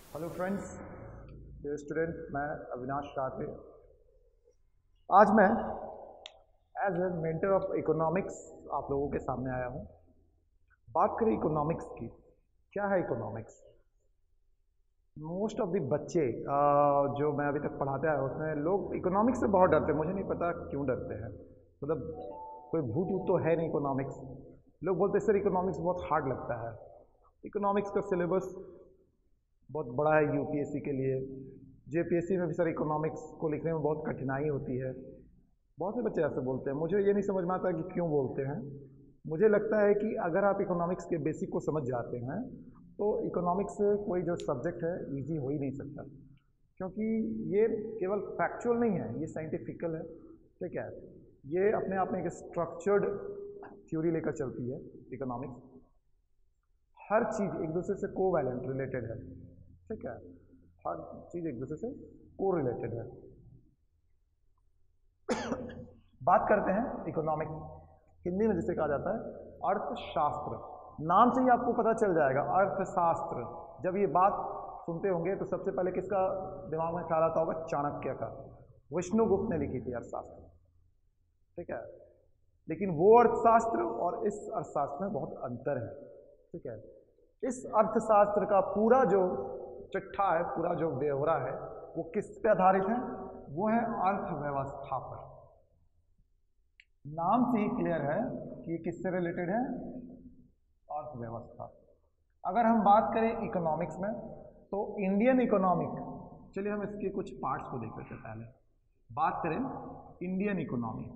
Hello friends, dear student, मैं अविनाश राठे। आज मैं as a mentor of economics आप लोगों के सामने आया हूँ। बात करें इकोनॉमिक्स की, क्या है इकोनॉमिक्स? मोस्ट ऑफ द बच्चे जो मैं अभी तक पढ़ाते आया हूँ उसमें लोग इकोनॉमिक्स से बहुत डरते हैं। मुझे नहीं पता क्यों डरते हैं, मतलब कोई भूत ऊत तो है नहीं इकोनॉमिक्स। लोग बोलते हैं सर इकोनॉमिक्स बहुत हार्ड लगता है। इकोनॉमिक्स का सिलेबस बहुत बड़ा है यूपीएससी के लिए। जेपीएससी में भी सर इकोनॉमिक्स को लिखने में बहुत कठिनाई होती है। बहुत से बच्चे ऐसे बोलते हैं, मुझे ये नहीं समझ में आता कि क्यों बोलते हैं। मुझे लगता है कि अगर आप इकोनॉमिक्स के बेसिक को समझ जाते हैं तो इकोनॉमिक्स कोई जो सब्जेक्ट है ईजी हो ही नहीं सकता, क्योंकि ये केवल फैक्चुअल नहीं है, ये साइंटिफिकल है। ठीक है, ये अपने आप में एक स्ट्रक्चर्ड थ्योरी लेकर चलती है इकोनॉमिक्स। हर चीज़ एक दूसरे से कोवैलेंट रिलेटेड है। ठीक है, हर चीज़ एक दूसरे से को रिलेटेड है। बात करते हैं इकोनॉमिक्स, हिंदी में जिसे कहा जाता है अर्थशास्त्र। नाम से ही आपको पता चल जाएगा अर्थशास्त्र। जब ये बात सुनते होंगे तो सबसे पहले किसका दिमाग में ख्याल आता होगा? चाणक्य का। विष्णुगुप्त ने लिखी थी अर्थशास्त्र। ठीक है, लेकिन वो अर्थशास्त्र और इस अर्थशास्त्र में बहुत अंतर है। ठीक है, इस अर्थशास्त्र का पूरा जो चिट्ठा है, पूरा जो ब्यौरा है, वो किस पे आधारित है? वो है अर्थव्यवस्था पर। नाम से ही क्लियर है कि ये किससे रिलेटेड है? अर्थव्यवस्था। अगर हम बात करें इकोनॉमिक्स में तो इंडियन इकोनॉमिक, चलिए हम इसके कुछ पार्ट्स को देख लेते हैं। पहले बात करें इंडियन इकोनॉमी,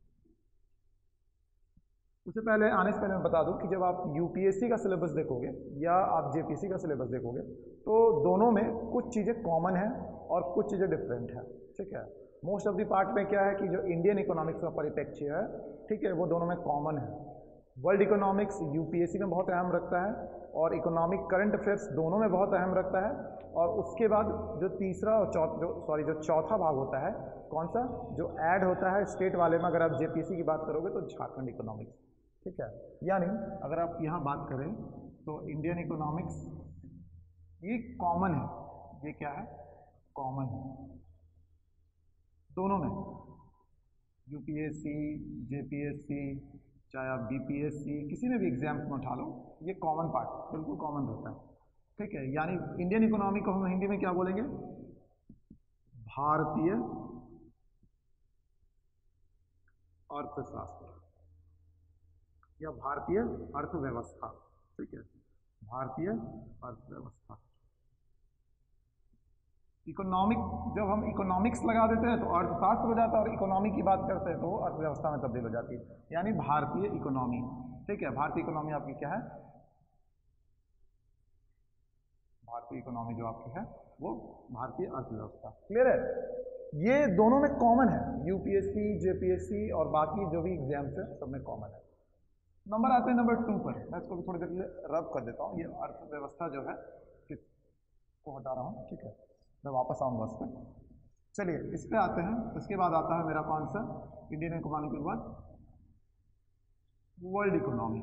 उससे पहले आने से पहले मैं बता दूं कि जब आप यूपीएससी का सिलेबस देखोगे या आप जेपीएससी का सिलेबस देखोगे तो दोनों में कुछ चीज़ें कॉमन हैं और कुछ चीज़ें डिफरेंट हैं। ठीक है, मोस्ट ऑफ द पार्ट में क्या है कि जो इंडियन इकोनॉमिक्स का परिप्रेक्ष्य है, ठीक है, वो दोनों में कॉमन है। वर्ल्ड इकोनॉमिक्स यूपीएससी में बहुत अहम रखता है और इकोनॉमिक करंट अफेयर्स दोनों में बहुत अहम रखता है। और उसके बाद जो तीसरा और जो चौथा भाग होता है, कौन सा, जो ऐड होता है स्टेट वाले में, अगर आप जेपीएससी की बात करोगे तो झारखंड इकोनॉमिक्स। ठीक है, यानी अगर आप यहाँ बात करें तो इंडियन इकोनॉमिक्स ये कॉमन है। ये क्या है? कॉमन है दोनों में, यूपीएससी, जेपीएससी, चाहे आप बीपीएससी, किसी में भी एग्जाम्स में उठा लो, ये कॉमन पार्ट बिल्कुल कॉमन रहता है। ठीक है, यानी इंडियन इकोनॉमी को हम हिंदी में क्या बोलेंगे? भारतीय अर्थशास्त्र या भारतीय अर्थव्यवस्था। ठीक है, भारतीय अर्थव्यवस्था। इकोनॉमिक, जब हम इकोनॉमिक्स लगा देते हैं तो अर्थशास्त्र हो जाता है, और इकोनॉमी की बात करते हैं तो वो अर्थव्यवस्था में तब्दील हो जाती है, यानी भारतीय इकोनॉमी। ठीक है, भारतीय इकोनॉमी आपकी क्या है? भारतीय इकोनॉमी जो आपकी है वो भारतीय अर्थव्यवस्था। क्लियर है? ये दोनों में कॉमन है, यूपीएससी, जेपीएससी और बाकी जो भी एग्जाम्स है सब में कॉमन है। नंबर आते हैं नंबर 2 पर। मैं इसको भी थोड़ी देर के लिए रब कर देता हूँ। ये अर्थव्यवस्था जो है किसको हटा रहा हूँ, ठीक है, मैं वापस आऊँगा उस पर। चलिए इस पर आते हैं। उसके बाद आता है मेरा कौन सा? इंडियन इकोनॉमी के बाद वर्ल्ड इकोनॉमी।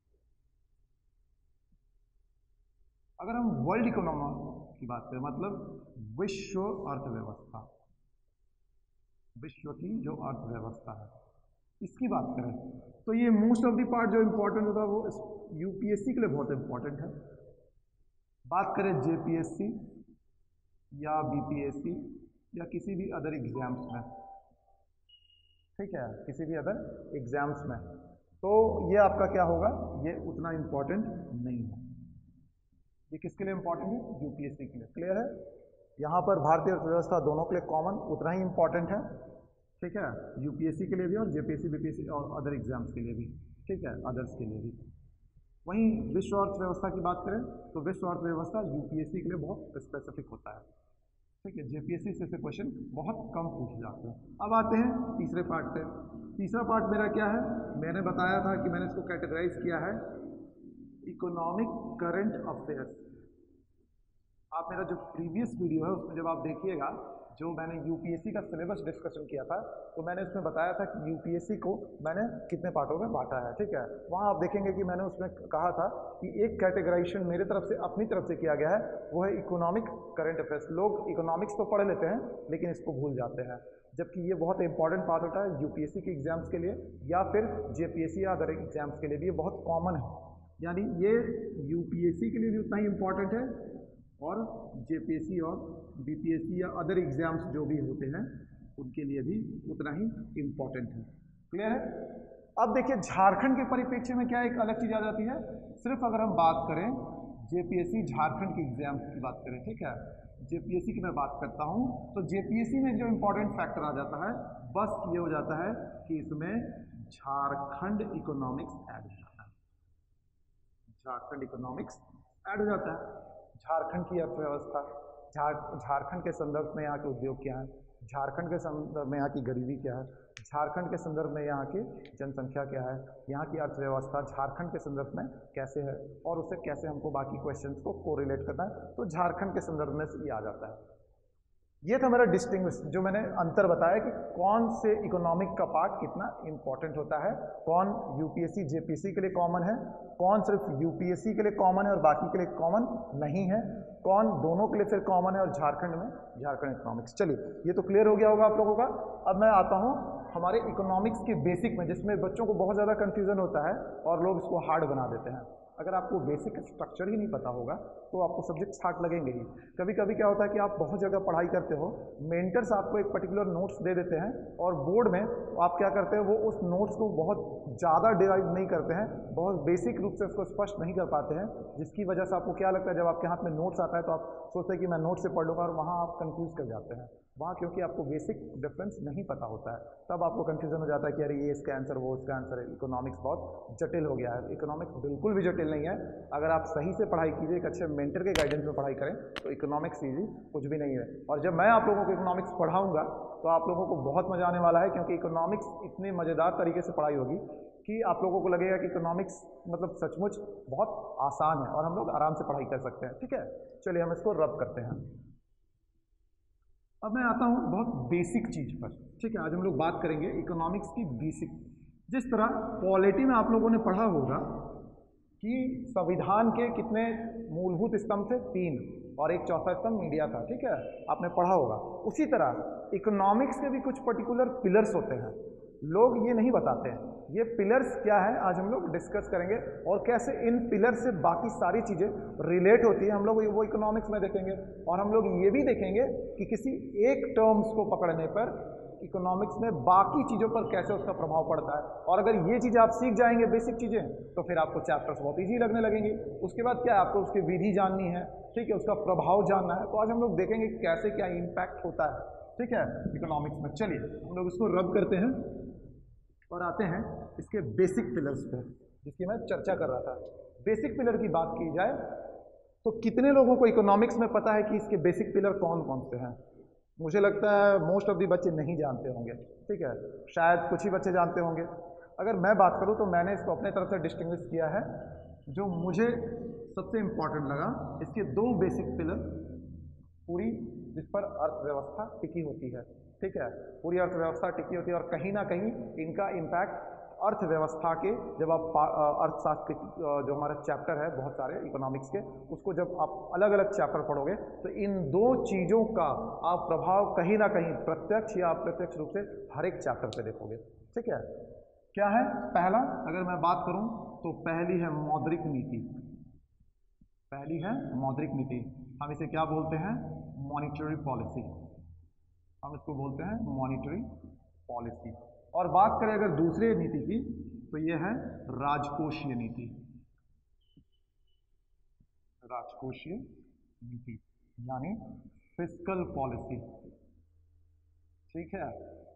अगर हम वर्ल्ड इकोनॉमी की बात करें, मतलब विश्व अर्थव्यवस्था, विश्व की जो अर्थव्यवस्था है, इसकी बात करें तो ये मोस्ट ऑफ द पार्ट जो इंपॉर्टेंट होता है वो यूपीएससी के लिए बहुत इंपॉर्टेंट है। बात करें जेपीएससी या बीपीएससी या किसी भी अदर एग्जाम्स में, ठीक है, किसी भी अदर एग्जाम्स में, तो ये आपका क्या होगा? ये उतना इंपॉर्टेंट नहीं है। ये किसके लिए इंपॉर्टेंट है? यूपीएससी के लिए। क्लियर है? यहाँ पर भारतीय अर्थव्यवस्था दोनों के लिए कॉमन उतना ही इंपॉर्टेंट है। ठीक है, यूपीएससी के लिए भी और जेपीएससी, बीपीएससी और अदर एग्जाम्स के लिए भी। ठीक है, अदर्स के लिए भी। वहीं विश्व अर्थव्यवस्था की बात करें तो विश्व अर्थव्यवस्था यूपीएससी के लिए बहुत स्पेसिफिक होता है। ठीक है, जेपीएससी से क्वेश्चन बहुत कम पूछे जाते हैं। अब आते हैं तीसरे पार्ट पे। तीसरा पार्ट मेरा क्या है? मैंने बताया था कि मैंने इसको कैटेगराइज किया है इकोनॉमिक करंट अफेयर्स। आप मेरा जो प्रीवियस वीडियो है उसमें जब आप देखिएगा, जो मैंने यूपीएससी का सिलेबस डिस्कशन किया था, तो मैंने उसमें बताया था कि यूपीएससी को मैंने कितने पार्टों में बांटा है, ठीक है। वहाँ आप देखेंगे कि मैंने उसमें कहा था कि एक कैटेगराइजेशन मेरे तरफ से अपनी तरफ से किया गया है, वो है इकोनॉमिक करंट अफेयर्स। लोग इकोनॉमिक्स तो पढ़ लेते हैं लेकिन इसको भूल जाते हैं, जबकि ये बहुत इंपॉर्टेंट पार्ट होता है यूपीएससी के एग्जाम्स के लिए या फिर जेपीएससी या अदर एग्जाम्स के लिए भी ये बहुत कॉमन है। यानी ये यूपीएससी के लिए भी उतना ही इम्पॉर्टेंट है और जेपीएससी और बीपीएससी या अदर एग्जाम्स जो भी होते हैं उनके लिए भी उतना ही इम्पॉर्टेंट है। क्लियर है? अब देखिए झारखंड के परिप्रेक्ष्य में क्या एक अलग चीज़ आ जाती है। सिर्फ अगर हम बात करें जेपीएससी झारखंड के एग्जाम की बात करें, ठीक है, जेपीएससी की मैं बात करता हूं, तो जेपीएससी में जो इंपॉर्टेंट फैक्टर आ जाता है बस ये हो जाता है कि इसमें झारखंड इकोनॉमिक्स ऐड हो जाता है। झारखंड इकोनॉमिक्स ऐड हो जाता है। झारखंड की अर्थव्यवस्था, झारखंड के संदर्भ में यहाँ के उद्योग क्या है, झारखंड के संदर्भ में यहाँ की गरीबी क्या है, झारखंड के संदर्भ में यहाँ की जनसंख्या क्या है, यहाँ की अर्थव्यवस्था झारखंड के संदर्भ में कैसे है और उससे कैसे हमको बाकी क्वेश्चंस को कोरिलेट करना है, तो झारखंड के संदर्भ में ये आ जाता है। ये था मेरा डिस्टिंग्विश, जो मैंने अंतर बताया कि कौन से इकोनॉमिक का पार्ट कितना इंपॉर्टेंट होता है, कौन यूपीएससी जेपीएससी के लिए कॉमन है, कौन सिर्फ यूपीएससी के लिए कॉमन है और बाकी के लिए कॉमन नहीं है, कौन दोनों के लिए फिर कॉमन है और झारखंड में झारखंड इकोनॉमिक्स। चलिए ये तो क्लियर हो गया होगा आप लोगों का। अब मैं आता हूँ हमारे इकोनॉमिक्स के बेसिक में, जिसमें बच्चों को बहुत ज़्यादा कन्फ्यूज़न होता है और लोग इसको हार्ड बना देते हैं। अगर आपको बेसिक स्ट्रक्चर ही नहीं पता होगा तो आपको सब्जेक्ट्स हार्ड लगेंगे ही। कभी कभी क्या होता है कि आप बहुत जगह पढ़ाई करते हो, मेंटर्स आपको एक पर्टिकुलर नोट्स दे देते हैं और बोर्ड में आप क्या करते हो, वो उस नोट्स को बहुत ज़्यादा डिराइव नहीं करते हैं, बहुत बेसिक रूप से उसको स्पष्ट नहीं कर पाते हैं, जिसकी वजह से आपको क्या लगता है, जब आपके हाथ में नोट्स आता है तो आप सोचते हैं कि मैं नोट से पढ़ लूँगा और वहाँ आप कन्फ्यूज़ कर जाते हैं। वहाँ क्योंकि आपको बेसिक डिफरेंस नहीं पता होता है, तब आपको कन्फ्यूजन हो जाता है कि अरे ये इसका आंसर वो इसका आंसर है। इकोनॉमिक्स बहुत जटिल हो गया है। इकोनॉमिक्स बिल्कुल भी जटिल नहीं है। अगर आप सही से पढ़ाई कीजिए, एक अच्छे मेंटर के गाइडेंस में पढ़ाई करें तो इकोनॉमिक्स ईजी कुछ भी नहीं है। और जब मैं आप लोगों को इकोनॉमिक्स पढ़ाऊँगा तो आप लोगों को बहुत मजा आने वाला है, क्योंकि इकोनॉमिक्स इतनी मज़ेदार तरीके से पढ़ाई होगी कि आप लोगों को लगेगा कि इकोनॉमिक्स मतलब सचमुच बहुत आसान है और हम लोग आराम से पढ़ाई कर सकते हैं। ठीक है, चलिए हम इसको रब करते हैं। अब मैं आता हूँ बहुत बेसिक चीज़ पर। ठीक है, आज हम लोग बात करेंगे इकोनॉमिक्स की बेसिक। जिस तरह पॉलिटी में आप लोगों ने पढ़ा होगा कि संविधान के कितने मूलभूत स्तंभ थे, 3, और एक चौथा स्तंभ मीडिया था। ठीक है, आपने पढ़ा होगा। उसी तरह इकोनॉमिक्स के भी कुछ पर्टिकुलर पिलर्स होते हैं, लोग ये नहीं बताते हैं। ये पिलर्स क्या है आज हम लोग डिस्कस करेंगे, और कैसे इन पिलर्स से बाकी सारी चीज़ें रिलेट होती हैं हम लोग वो इकोनॉमिक्स में देखेंगे। और हम लोग ये भी देखेंगे कि किसी एक टर्म्स को पकड़ने पर इकोनॉमिक्स में बाकी चीज़ों पर कैसे उसका प्रभाव पड़ता है। और अगर ये चीज़ें आप सीख जाएंगे बेसिक चीज़ें, तो फिर आपको चैप्टर्स बहुत ईजी लगने लगेंगे। उसके बाद क्या है, आपको उसकी विधि जाननी है, ठीक है, उसका प्रभाव जानना है। तो आज हम लोग देखेंगे कैसे क्या इम्पैक्ट होता है, ठीक है, इकोनॉमिक्स में। चलिए हम लोग इसको रब करते हैं और आते हैं इसके बेसिक पिलर्स पे, जिसकी मैं चर्चा कर रहा था। बेसिक पिलर की बात की जाए तो कितने लोगों को इकोनॉमिक्स में पता है कि इसके बेसिक पिलर कौन कौन से हैं? मुझे लगता है मोस्ट ऑफ दी बच्चे नहीं जानते होंगे। ठीक है, शायद कुछ ही बच्चे जानते होंगे। अगर मैं बात करूं तो मैंने इसको अपने तरफ से डिस्टिंग्विश किया है। जो मुझे सबसे इम्पॉर्टेंट लगा, इसके 2 बेसिक पिलर पूरी जिस पर अर्थव्यवस्था टिकी होती है। ठीक है, पूरी अर्थव्यवस्था टिकी होती है और कहीं ना कहीं इनका इम्पैक्ट अर्थव्यवस्था के, जब आप अर्थशास्त्र जो हमारा चैप्टर है बहुत सारे इकोनॉमिक्स के, उसको जब आप अलग अलग चैप्टर पढ़ोगे तो इन 2 चीज़ों का आप प्रभाव कहीं ना कहीं प्रत्यक्ष या अप्रत्यक्ष रूप से हर एक चैप्टर पे देखोगे। ठीक है, क्या है? पहला, अगर मैं बात करूं तो पहली है मौद्रिक नीति। पहली है मौद्रिक नीति, हम इसे क्या बोलते हैं? Monetary policy. हम इसको बोलते हैं मॉनिटरी पॉलिसी। और बात करें अगर दूसरे नीति की तो यह है राजकोषीय नीति। राजकोषीय नीति यानी फिस्कल पॉलिसी। ठीक है,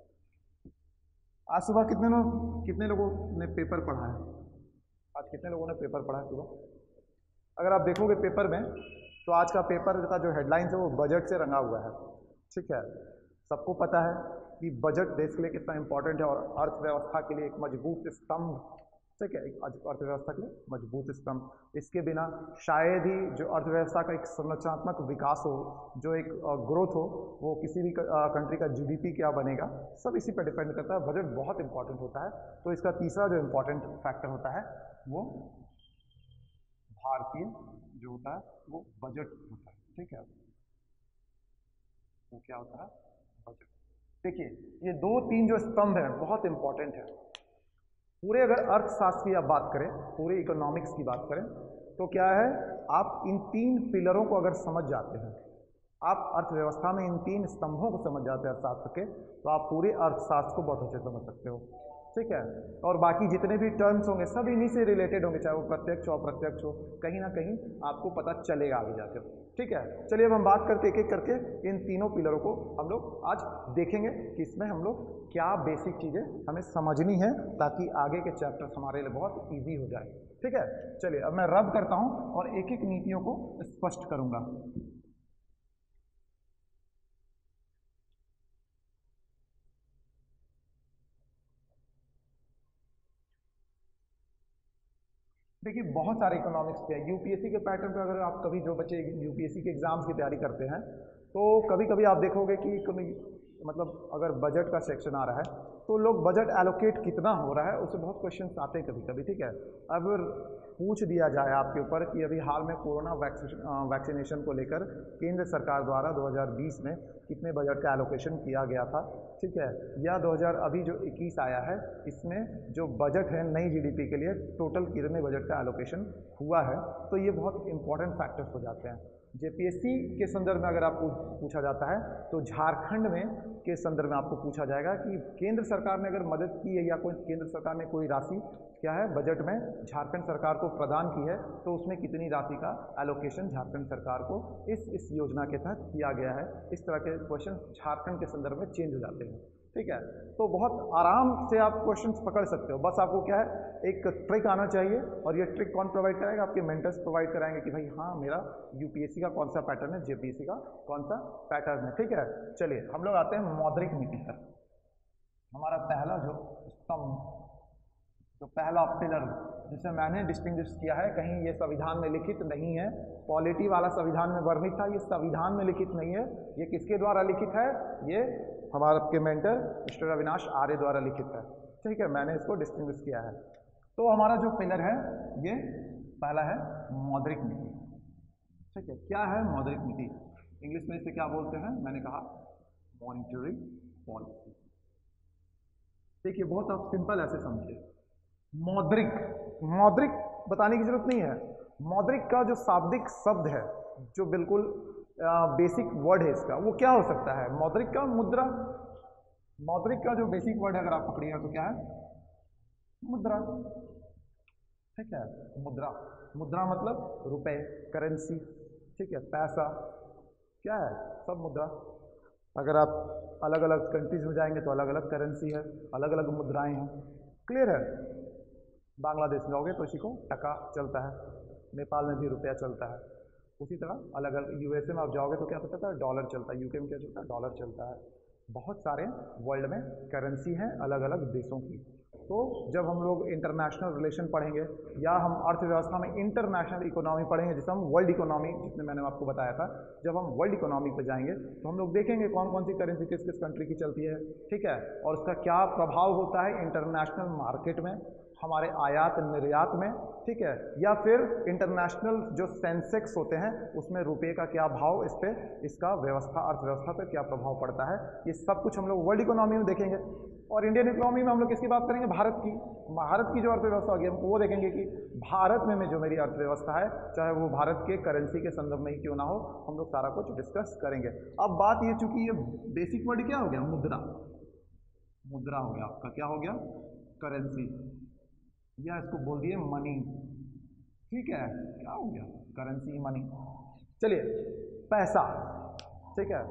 आज सुबह कितने लोगों ने पेपर पढ़ा है? आज कितने लोगों ने पेपर पढ़ा है सुबह? अगर आप देखोगे पेपर में तो आज का पेपर का जो हेडलाइन है वो बजट से रंगा हुआ है। ठीक है, सबको पता है कि बजट देश के लिए कितना इंपॉर्टेंट है और अर्थव्यवस्था के लिए एक मजबूत स्तंभ ठीक है, एक अर्थव्यवस्था के लिए मजबूत स्तंभ। इसके बिना शायद ही जो अर्थव्यवस्था का एक संरचनात्मक विकास हो, जो एक ग्रोथ हो, वो किसी भी कंट्री का जीडीपी क्या बनेगा, सब इसी पर डिपेंड करता है। बजट बहुत इंपॉर्टेंट होता है। तो इसका तीसरा जो इम्पोर्टेंट फैक्टर होता है वो भारतीय जो होता है वो बजट होता है। ठीक है, वो क्या होता है, बजट। देखिए ये दो तीन जो स्तंभ है बहुत इंपॉर्टेंट है। पूरे अगर अर्थशास्त्र की आप बात करें, पूरे इकोनॉमिक्स की बात करें, तो क्या है, आप इन तीन पिलरों को अगर समझ जाते हैं, आप अर्थव्यवस्था में इन तीन स्तंभों को समझ जाते हैं अर्थशास्त्र के, तो आप पूरे अर्थशास्त्र को बहुत अच्छे से समझ सकते हो। ठीक है, और बाकी जितने भी टर्म्स होंगे सब इन्हीं से रिलेटेड होंगे, चाहे वो प्रत्यक्ष हो अप्रत्यक्ष हो, कहीं ना कहीं आपको पता चलेगा आगे जाके। ठीक है, चलिए अब हम बात करते एक एक करके इन तीनों पिलरों को हम लोग आज देखेंगे कि इसमें हम लोग क्या बेसिक चीज़ें हमें समझनी है, ताकि आगे के चैप्टर्स हमारे लिए बहुत ईजी हो जाए। ठीक है, चलिए अब मैं रब करता हूँ और एक एक नीतियों को स्पष्ट करूँगा। देखिए बहुत सारे इकोनॉमिक्स के हैं। यूपीएससी के पैटर्न पे अगर आप कभी, जो बच्चे यूपीएससी के एग्ज़ाम्स की तैयारी करते हैं, तो कभी कभी आप देखोगे कि मतलब अगर बजट का सेक्शन आ रहा है तो लोग बजट एलोकेट कितना हो रहा है उससे बहुत क्वेश्चंस आते हैं कभी कभी। ठीक है, अब पूछ दिया जाए आपके ऊपर कि अभी हाल में कोरोना वैक्सीनेशन को लेकर केंद्र सरकार द्वारा 2020 में कितने बजट का एलोकेशन किया गया था, ठीक है, या 2000 अभी जो 21 आया है इसमें जो बजट है नई जीडीपी के लिए टोटल कितने बजट का एलोकेशन हुआ है, तो ये बहुत इंपॉर्टेंट फैक्टर्स हो जाते हैं। जेपीएससी के संदर्भ में अगर आपको पूछा जाता है तो झारखंड में के संदर्भ में आपको पूछा जाएगा कि केंद्र सरकार ने अगर मदद की है या कोई केंद्र सरकार ने कोई राशि क्या है बजट में झारखंड सरकार को प्रदान की है, तो उसमें कितनी राशि का एलोकेशन झारखंड सरकार को इस योजना के तहत किया गया है। इस तरह के क्वेश्चन झारखंड के संदर्भ में चेंज हो जाते हैं। ठीक है, तो बहुत आराम से आप क्वेश्चंस पकड़ सकते हो। बस आपको क्या है, एक ट्रिक आना चाहिए, और ये ट्रिक कौन प्रोवाइड कराएगा, आपके मेंटर्स प्रोवाइड कराएंगे कि भाई हाँ मेरा यूपीएससी का कौन सा पैटर्न है, जेपीएससी का कौन सा पैटर्न है। ठीक है, चलिए हम लोग आते हैं मौद्रिक नीति पर। हमारा पहला जो स्तंभ, जो पहला पिलर जिसे मैंने डिस्टिंग्विश किया है, कहीं ये संविधान में लिखित नहीं है, पॉलिटी वाला संविधान में वर्णित था, ये संविधान में लिखित नहीं है, ये किसके द्वारा लिखित है, ये हमारे आपके मेंटर मिस्टर अविनाश आर्य द्वारा लिखित है। ठीक है, मैंने इसको डिस्टिंग्विश किया है। तो हमारा जो पिलर है ये पहला है मौद्रिक नीति। ठीक है, क्या है मौद्रिक नीति, इंग्लिश में इसे क्या बोलते हैं, मैंने कहा मॉनिटरी पॉलिसी। देखिए बहुत आप सिंपल ऐसे समझिए, मौद्रिक, मौद्रिक बताने की जरूरत नहीं है। मौद्रिक का जो शाब्दिक शब्द है, जो बिल्कुल बेसिक वर्ड है इसका, वो क्या हो सकता है, मौद्रिक का मुद्रा। मौद्रिक का जो बेसिक वर्ड है अगर आप पकड़िएगा तो क्या है, मुद्रा। ठीक है, मुद्रा, मुद्रा मतलब रुपए, करेंसी। ठीक है, पैसा क्या है, सब मुद्रा। अगर आप अलग अलग कंट्रीज में जाएंगे तो अलग अलग करेंसी है, अलग अलग मुद्राएं हैं। क्लियर है, बांग्लादेश में जाओगे तो इसी को टका चलता है, नेपाल में भी रुपया चलता है, उसी तरह अलग अलग यूएसए में आप जाओगे तो क्या चलता है, डॉलर चलता है, यूके में क्या चलता है, डॉलर चलता है। बहुत सारे वर्ल्ड में करेंसी हैं अलग अलग देशों की। तो जब हम लोग इंटरनेशनल रिलेशन पढ़ेंगे या हम अर्थव्यवस्था में इंटरनेशनल इकोनॉमी पढ़ेंगे, जिसे हम वर्ल्ड इकोनॉमी, जिसमें मैंने आपको बताया था, जब हम वर्ल्ड इकोनॉमी पर जाएंगे तो हम लोग देखेंगे कौन कौन सी करेंसी किस किस कंट्री की चलती है। ठीक है, और उसका क्या प्रभाव होता है इंटरनेशनल मार्केट में, हमारे आयात निर्यात में। ठीक है, या फिर इंटरनेशनल जो सेंसेक्स होते हैं उसमें रुपये का क्या भाव, इस पर इसका व्यवस्था, अर्थव्यवस्था पर क्या प्रभाव पड़ता है, ये सब कुछ हम लोग वर्ल्ड इकोनॉमी में देखेंगे। और इंडियन इकोनॉमी में हम लोग किसकी बात करेंगे, भारत की। भारत की जो अर्थव्यवस्था होगी हम वो देखेंगे कि भारत में जो मेरी अर्थव्यवस्था है, चाहे वो भारत के करेंसी के संदर्भ में ही क्यों ना हो, हम लोग सारा कुछ डिस्कस करेंगे। अब बात ये, चूंकि ये बेसिक वर्ड क्या हो गया, मुद्रा, मुद्रा हो गया आपका, क्या हो गया, करेंसी, या इसको बोल दिए मनी। ठीक है, क्या हो गया, करेंसी, मनी। चलिए पैसा, ठीक है,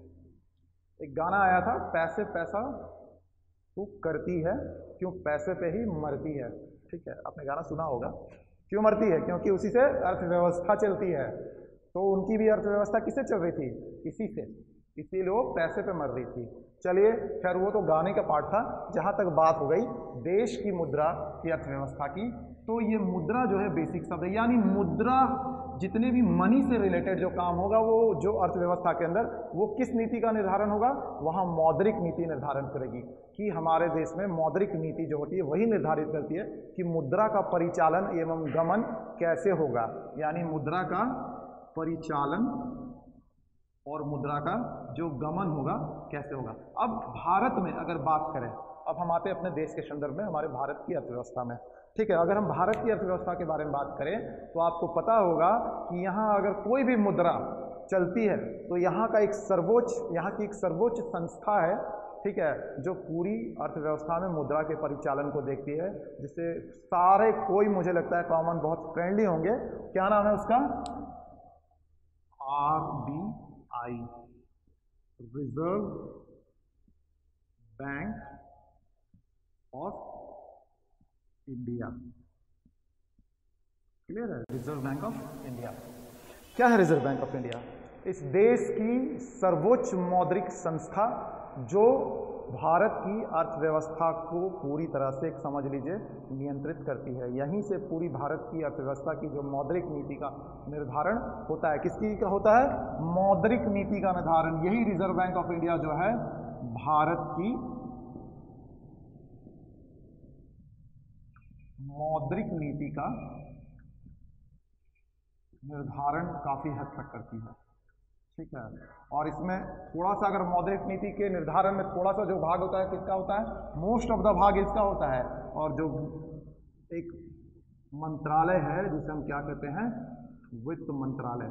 एक गाना आया था, पैसे पैसा तू करती है, क्यों पैसे पे ही मरती है। ठीक है, आपने गाना सुना होगा। क्यों मरती है, क्योंकि उसी से अर्थव्यवस्था चलती है। तो उनकी भी अर्थव्यवस्था किससे चल रही थी, इसी से। इसीलिए वो पैसे पे मर रही थी। चलिए खैर वो तो गाने का पार्ट था। जहाँ तक बात हो गई देश की मुद्रा की अर्थव्यवस्था की, तो ये मुद्रा जो है बेसिक शब्द है, यानी मुद्रा जितने भी मनी से रिलेटेड जो काम होगा वो जो अर्थव्यवस्था के अंदर वो किस नीति का निर्धारण होगा, वहाँ मौद्रिक नीति निर्धारण करेगी कि हमारे देश में मौद्रिक नीति जो होती है वही निर्धारित करती है कि मुद्रा का परिचालन एवं गमन कैसे होगा, यानी मुद्रा का परिचालन और मुद्रा का जो गमन होगा कैसे होगा। अब भारत में अगर बात करें, अब हम आते हैं अपने देश के संदर्भ में, हमारे भारत की अर्थव्यवस्था में, ठीक है। अगर हम भारत की अर्थव्यवस्था के बारे में बात करें तो आपको पता होगा कि यहाँ अगर कोई भी मुद्रा चलती है तो यहाँ का एक यहाँ की एक सर्वोच्च संस्था है, ठीक है, जो पूरी अर्थव्यवस्था में मुद्रा के परिचालन को देखती है, जिससे सारे कोई मुझे लगता है कॉमन बहुत फ्रेंडली होंगे। क्या नाम है उसका? RBI, reserve bank of India. Clear है? रिजर्व बैंक ऑफ इंडिया क्या है? रिजर्व बैंक ऑफ इंडिया इस देश की सर्वोच्च मौद्रिक संस्था जो भारत की अर्थव्यवस्था को पूरी तरह से समझ लीजिए नियंत्रित करती है। यहीं से पूरी भारत की अर्थव्यवस्था की जो मौद्रिक नीति का निर्धारण होता है, किसकी का होता है? मौद्रिक नीति का निर्धारण यही रिजर्व बैंक ऑफ इंडिया जो है भारत की मौद्रिक नीति का निर्धारण काफी हद तक करती है, ठीक है। और इसमें थोड़ा सा अगर मौद्रिक नीति के निर्धारण में थोड़ा सा जो भाग होता है किसका होता है? मोस्ट ऑफ द भाग इसका होता है। और जो एक मंत्रालय है जिसे हम क्या कहते हैं? वित्त मंत्रालय,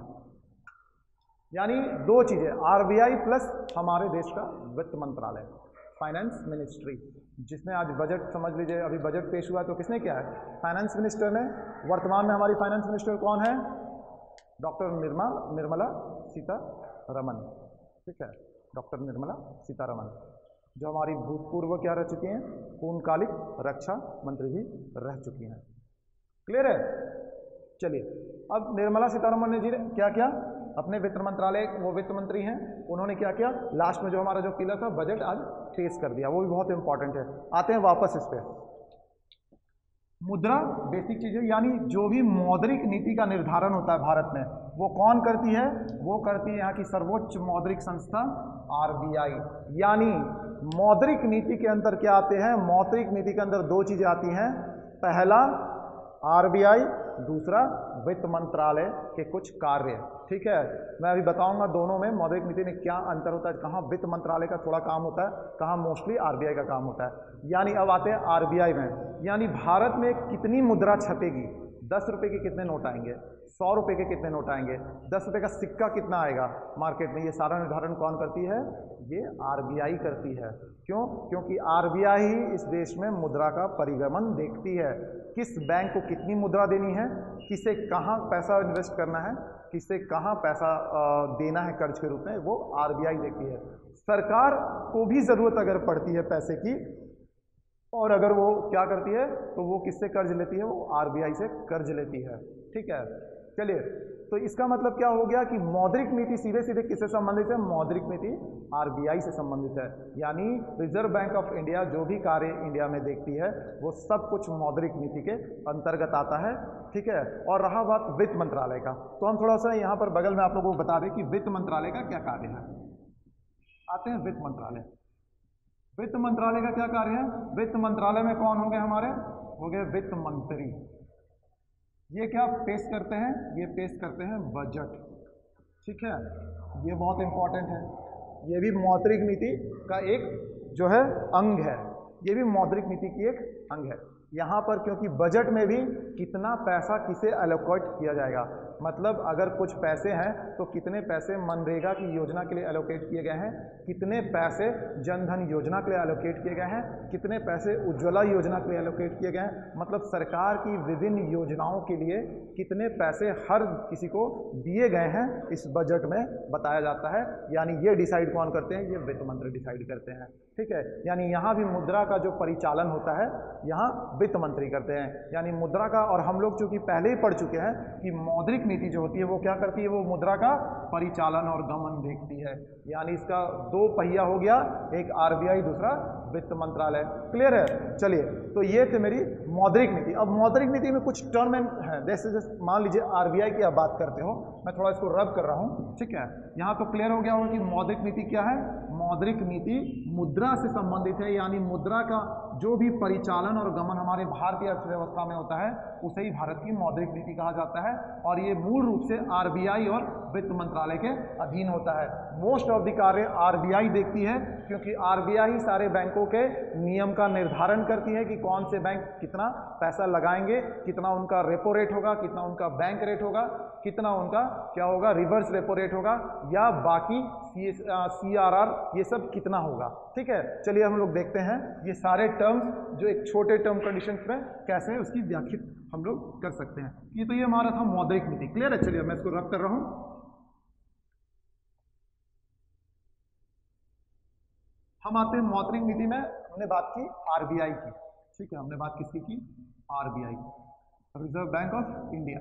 यानी दो चीजें, RBI प्लस हमारे देश का वित्त मंत्रालय, फाइनेंस मिनिस्ट्री, जिसने आज बजट समझ लीजिए, अभी बजट पेश हुआ तो किसने किया है? फाइनेंस मिनिस्टर ने। वर्तमान में हमारी फाइनेंस मिनिस्टर कौन है? डॉक्टर निर्मला सीतारमण, ठीक है, डॉक्टर निर्मला सीतारमण, जो हमारी भूतपूर्व क्या रह चुकी हैं? पूर्णकालिक रक्षा मंत्री भी रह चुकी हैं। क्लियर है? चलिए, अब निर्मला सीतारमण ने जी ने क्या किया? अपने वित्त मंत्रालय, वो वित्त मंत्री हैं, उन्होंने क्या किया? लास्ट में जो हमारा जो पिलर था बजट आज पेश कर दिया, वो भी बहुत इंपॉर्टेंट है। आते हैं वापस इस पर। मुद्रा बेसिक चीज है, यानी जो भी मौद्रिक नीति का निर्धारण होता है भारत में वो कौन करती है? वो करती है यहाँ की सर्वोच्च मौद्रिक संस्था RBI। यानी मौद्रिक नीति के अंदर क्या आते हैं? मौद्रिक नीति के अंदर दो चीजें आती हैं, पहला RBI, दूसरा वित्त मंत्रालय के कुछ कार्य, ठीक है। मैं अभी बताऊंगा दोनों में मौद्रिक नीति में क्या अंतर होता है, कहाँ वित्त मंत्रालय का थोड़ा काम होता है, कहाँ मोस्टली RBI का काम होता है। यानी अब आते हैं RBI में, यानी भारत में कितनी मुद्रा छपेगी, 10 रुपये के कितने नोट आएंगे, 100 रुपये के कितने नोट आएंगे, 10 रुपये का सिक्का कितना आएगा मार्केट में, ये सारा निर्धारण कौन करती है? ये RBI करती है। क्यों? क्योंकि RBI ही इस देश में मुद्रा का परिगमन देखती है, किस बैंक को कितनी मुद्रा देनी है, किसे कहाँ पैसा इन्वेस्ट करना है, किसे कहाँ पैसा देना है कर्ज के रूप में, वो RBI देखती है। सरकार को भी ज़रूरत अगर पड़ती है पैसे की, और अगर वो क्या करती है तो वो किससे कर्ज लेती है? वो RBI से कर्ज लेती है, ठीक है। चलिए, तो इसका मतलब क्या हो गया कि मौद्रिक नीति सीधे सीधे किससे संबंधित है? मौद्रिक नीति RBI से संबंधित है। यानी रिजर्व बैंक ऑफ इंडिया जो भी कार्य इंडिया में देखती है वो सब कुछ मौद्रिक नीति के अंतर्गत आता है, ठीक है। और रहा बात वित्त मंत्रालय का, तो हम थोड़ा सा यहाँ पर बगल में आप लोगों को बता दें कि वित्त मंत्रालय का क्या कार्य है। आते हैं वित्त मंत्रालय। वित्त मंत्रालय का क्या कार्य है? वित्त मंत्रालय में कौन हो गए हमारे? हो गए वित्त मंत्री। ये क्या पेश करते हैं? ये पेश करते हैं बजट, ठीक है। ये बहुत इंपॉर्टेंट है, ये भी मौद्रिक नीति का एक जो है अंग है, ये भी मौद्रिक नीति की एक अंग है। यहाँ पर क्योंकि बजट में भी कितना पैसा किसे एलोकेट किया जाएगा, मतलब अगर कुछ पैसे हैं तो कितने पैसे मनरेगा की योजना के लिए एलोकेट किए गए हैं, कितने पैसे जनधन योजना के लिए एलोकेट किए गए हैं, कितने पैसे उज्ज्वला योजना के लिए एलोकेट किए गए हैं, मतलब सरकार की विभिन्न योजनाओं के लिए कितने पैसे हर किसी को दिए गए हैं इस बजट में बताया जाता है। यानी ये डिसाइड कौन करते हैं? ये वित्त मंत्री डिसाइड करते हैं। ठीक है, यानी यहाँ भी मुद्रा का जो परिचालन होता है यहाँ वित्त मंत्री करते हैं, यानी मुद्रा का। और हम लोग चूंकि पहले ही पढ़ चुके हैं कि मौद्रिक नीति जो होती है वो क्या करती है, वो मुद्रा का परिचालन और गमन देखती है, यानी इसका दो पहिया हो गया, एक आरबीआई दूसरा वित्त मंत्रालय। क्लियर है? चलिए, तो ये थे मेरी मौद्रिक नीति। अब मौद्रिक नीति में कुछ टर्म है, जैसे मान लीजिए आरबीआई की आप बात करते हो, मैं थोड़ा इसको रब कर रहा हूँ, ठीक है। यहाँ तो क्लियर हो गया होगा कि मौद्रिक नीति क्या है। मौद्रिक नीति मुद्रा से संबंधित है, यानी मुद्रा का जो भी परिचालन और गमन हमारे भारतीय अर्थव्यवस्था में होता है उसे ही भारत की मौद्रिक नीति कहा जाता है, और ये मूल रूप से आरबीआई और वित्त मंत्रालय के अधीन होता है। मोस्ट ऑफ द कार्य आरबीआई देखती है, क्योंकि आरबीआई सारे बैंकों के नियम का निर्धारण करती है कि कौन से बैंक कितना पैसा लगाएंगे, कितना उनका रेपो रेट होगा, कितना उनका बैंक रेट होगा, कितना उनका क्या होगा, रिवर्स रेपो रेट होगा, या बाकी सीआरआर, ये सब कितना होगा। ठीक है, चलिए हम लोग देखते हैं ये सारे टर्म्स जो एक छोटे टर्म कंडीशंस में कैसे उसकी व्याख्या हम लोग कर सकते हैं। ये तो ये हमारा था मौद्रिक नीति। क्लियर है? चलिए मैं इसको रब कर रहा हूं। हम आते हैं मौद्रिक नीति में, हमने बात की आरबीआई की, ठीक है, हमने बात किसकी की, RBI, reserve bank of India.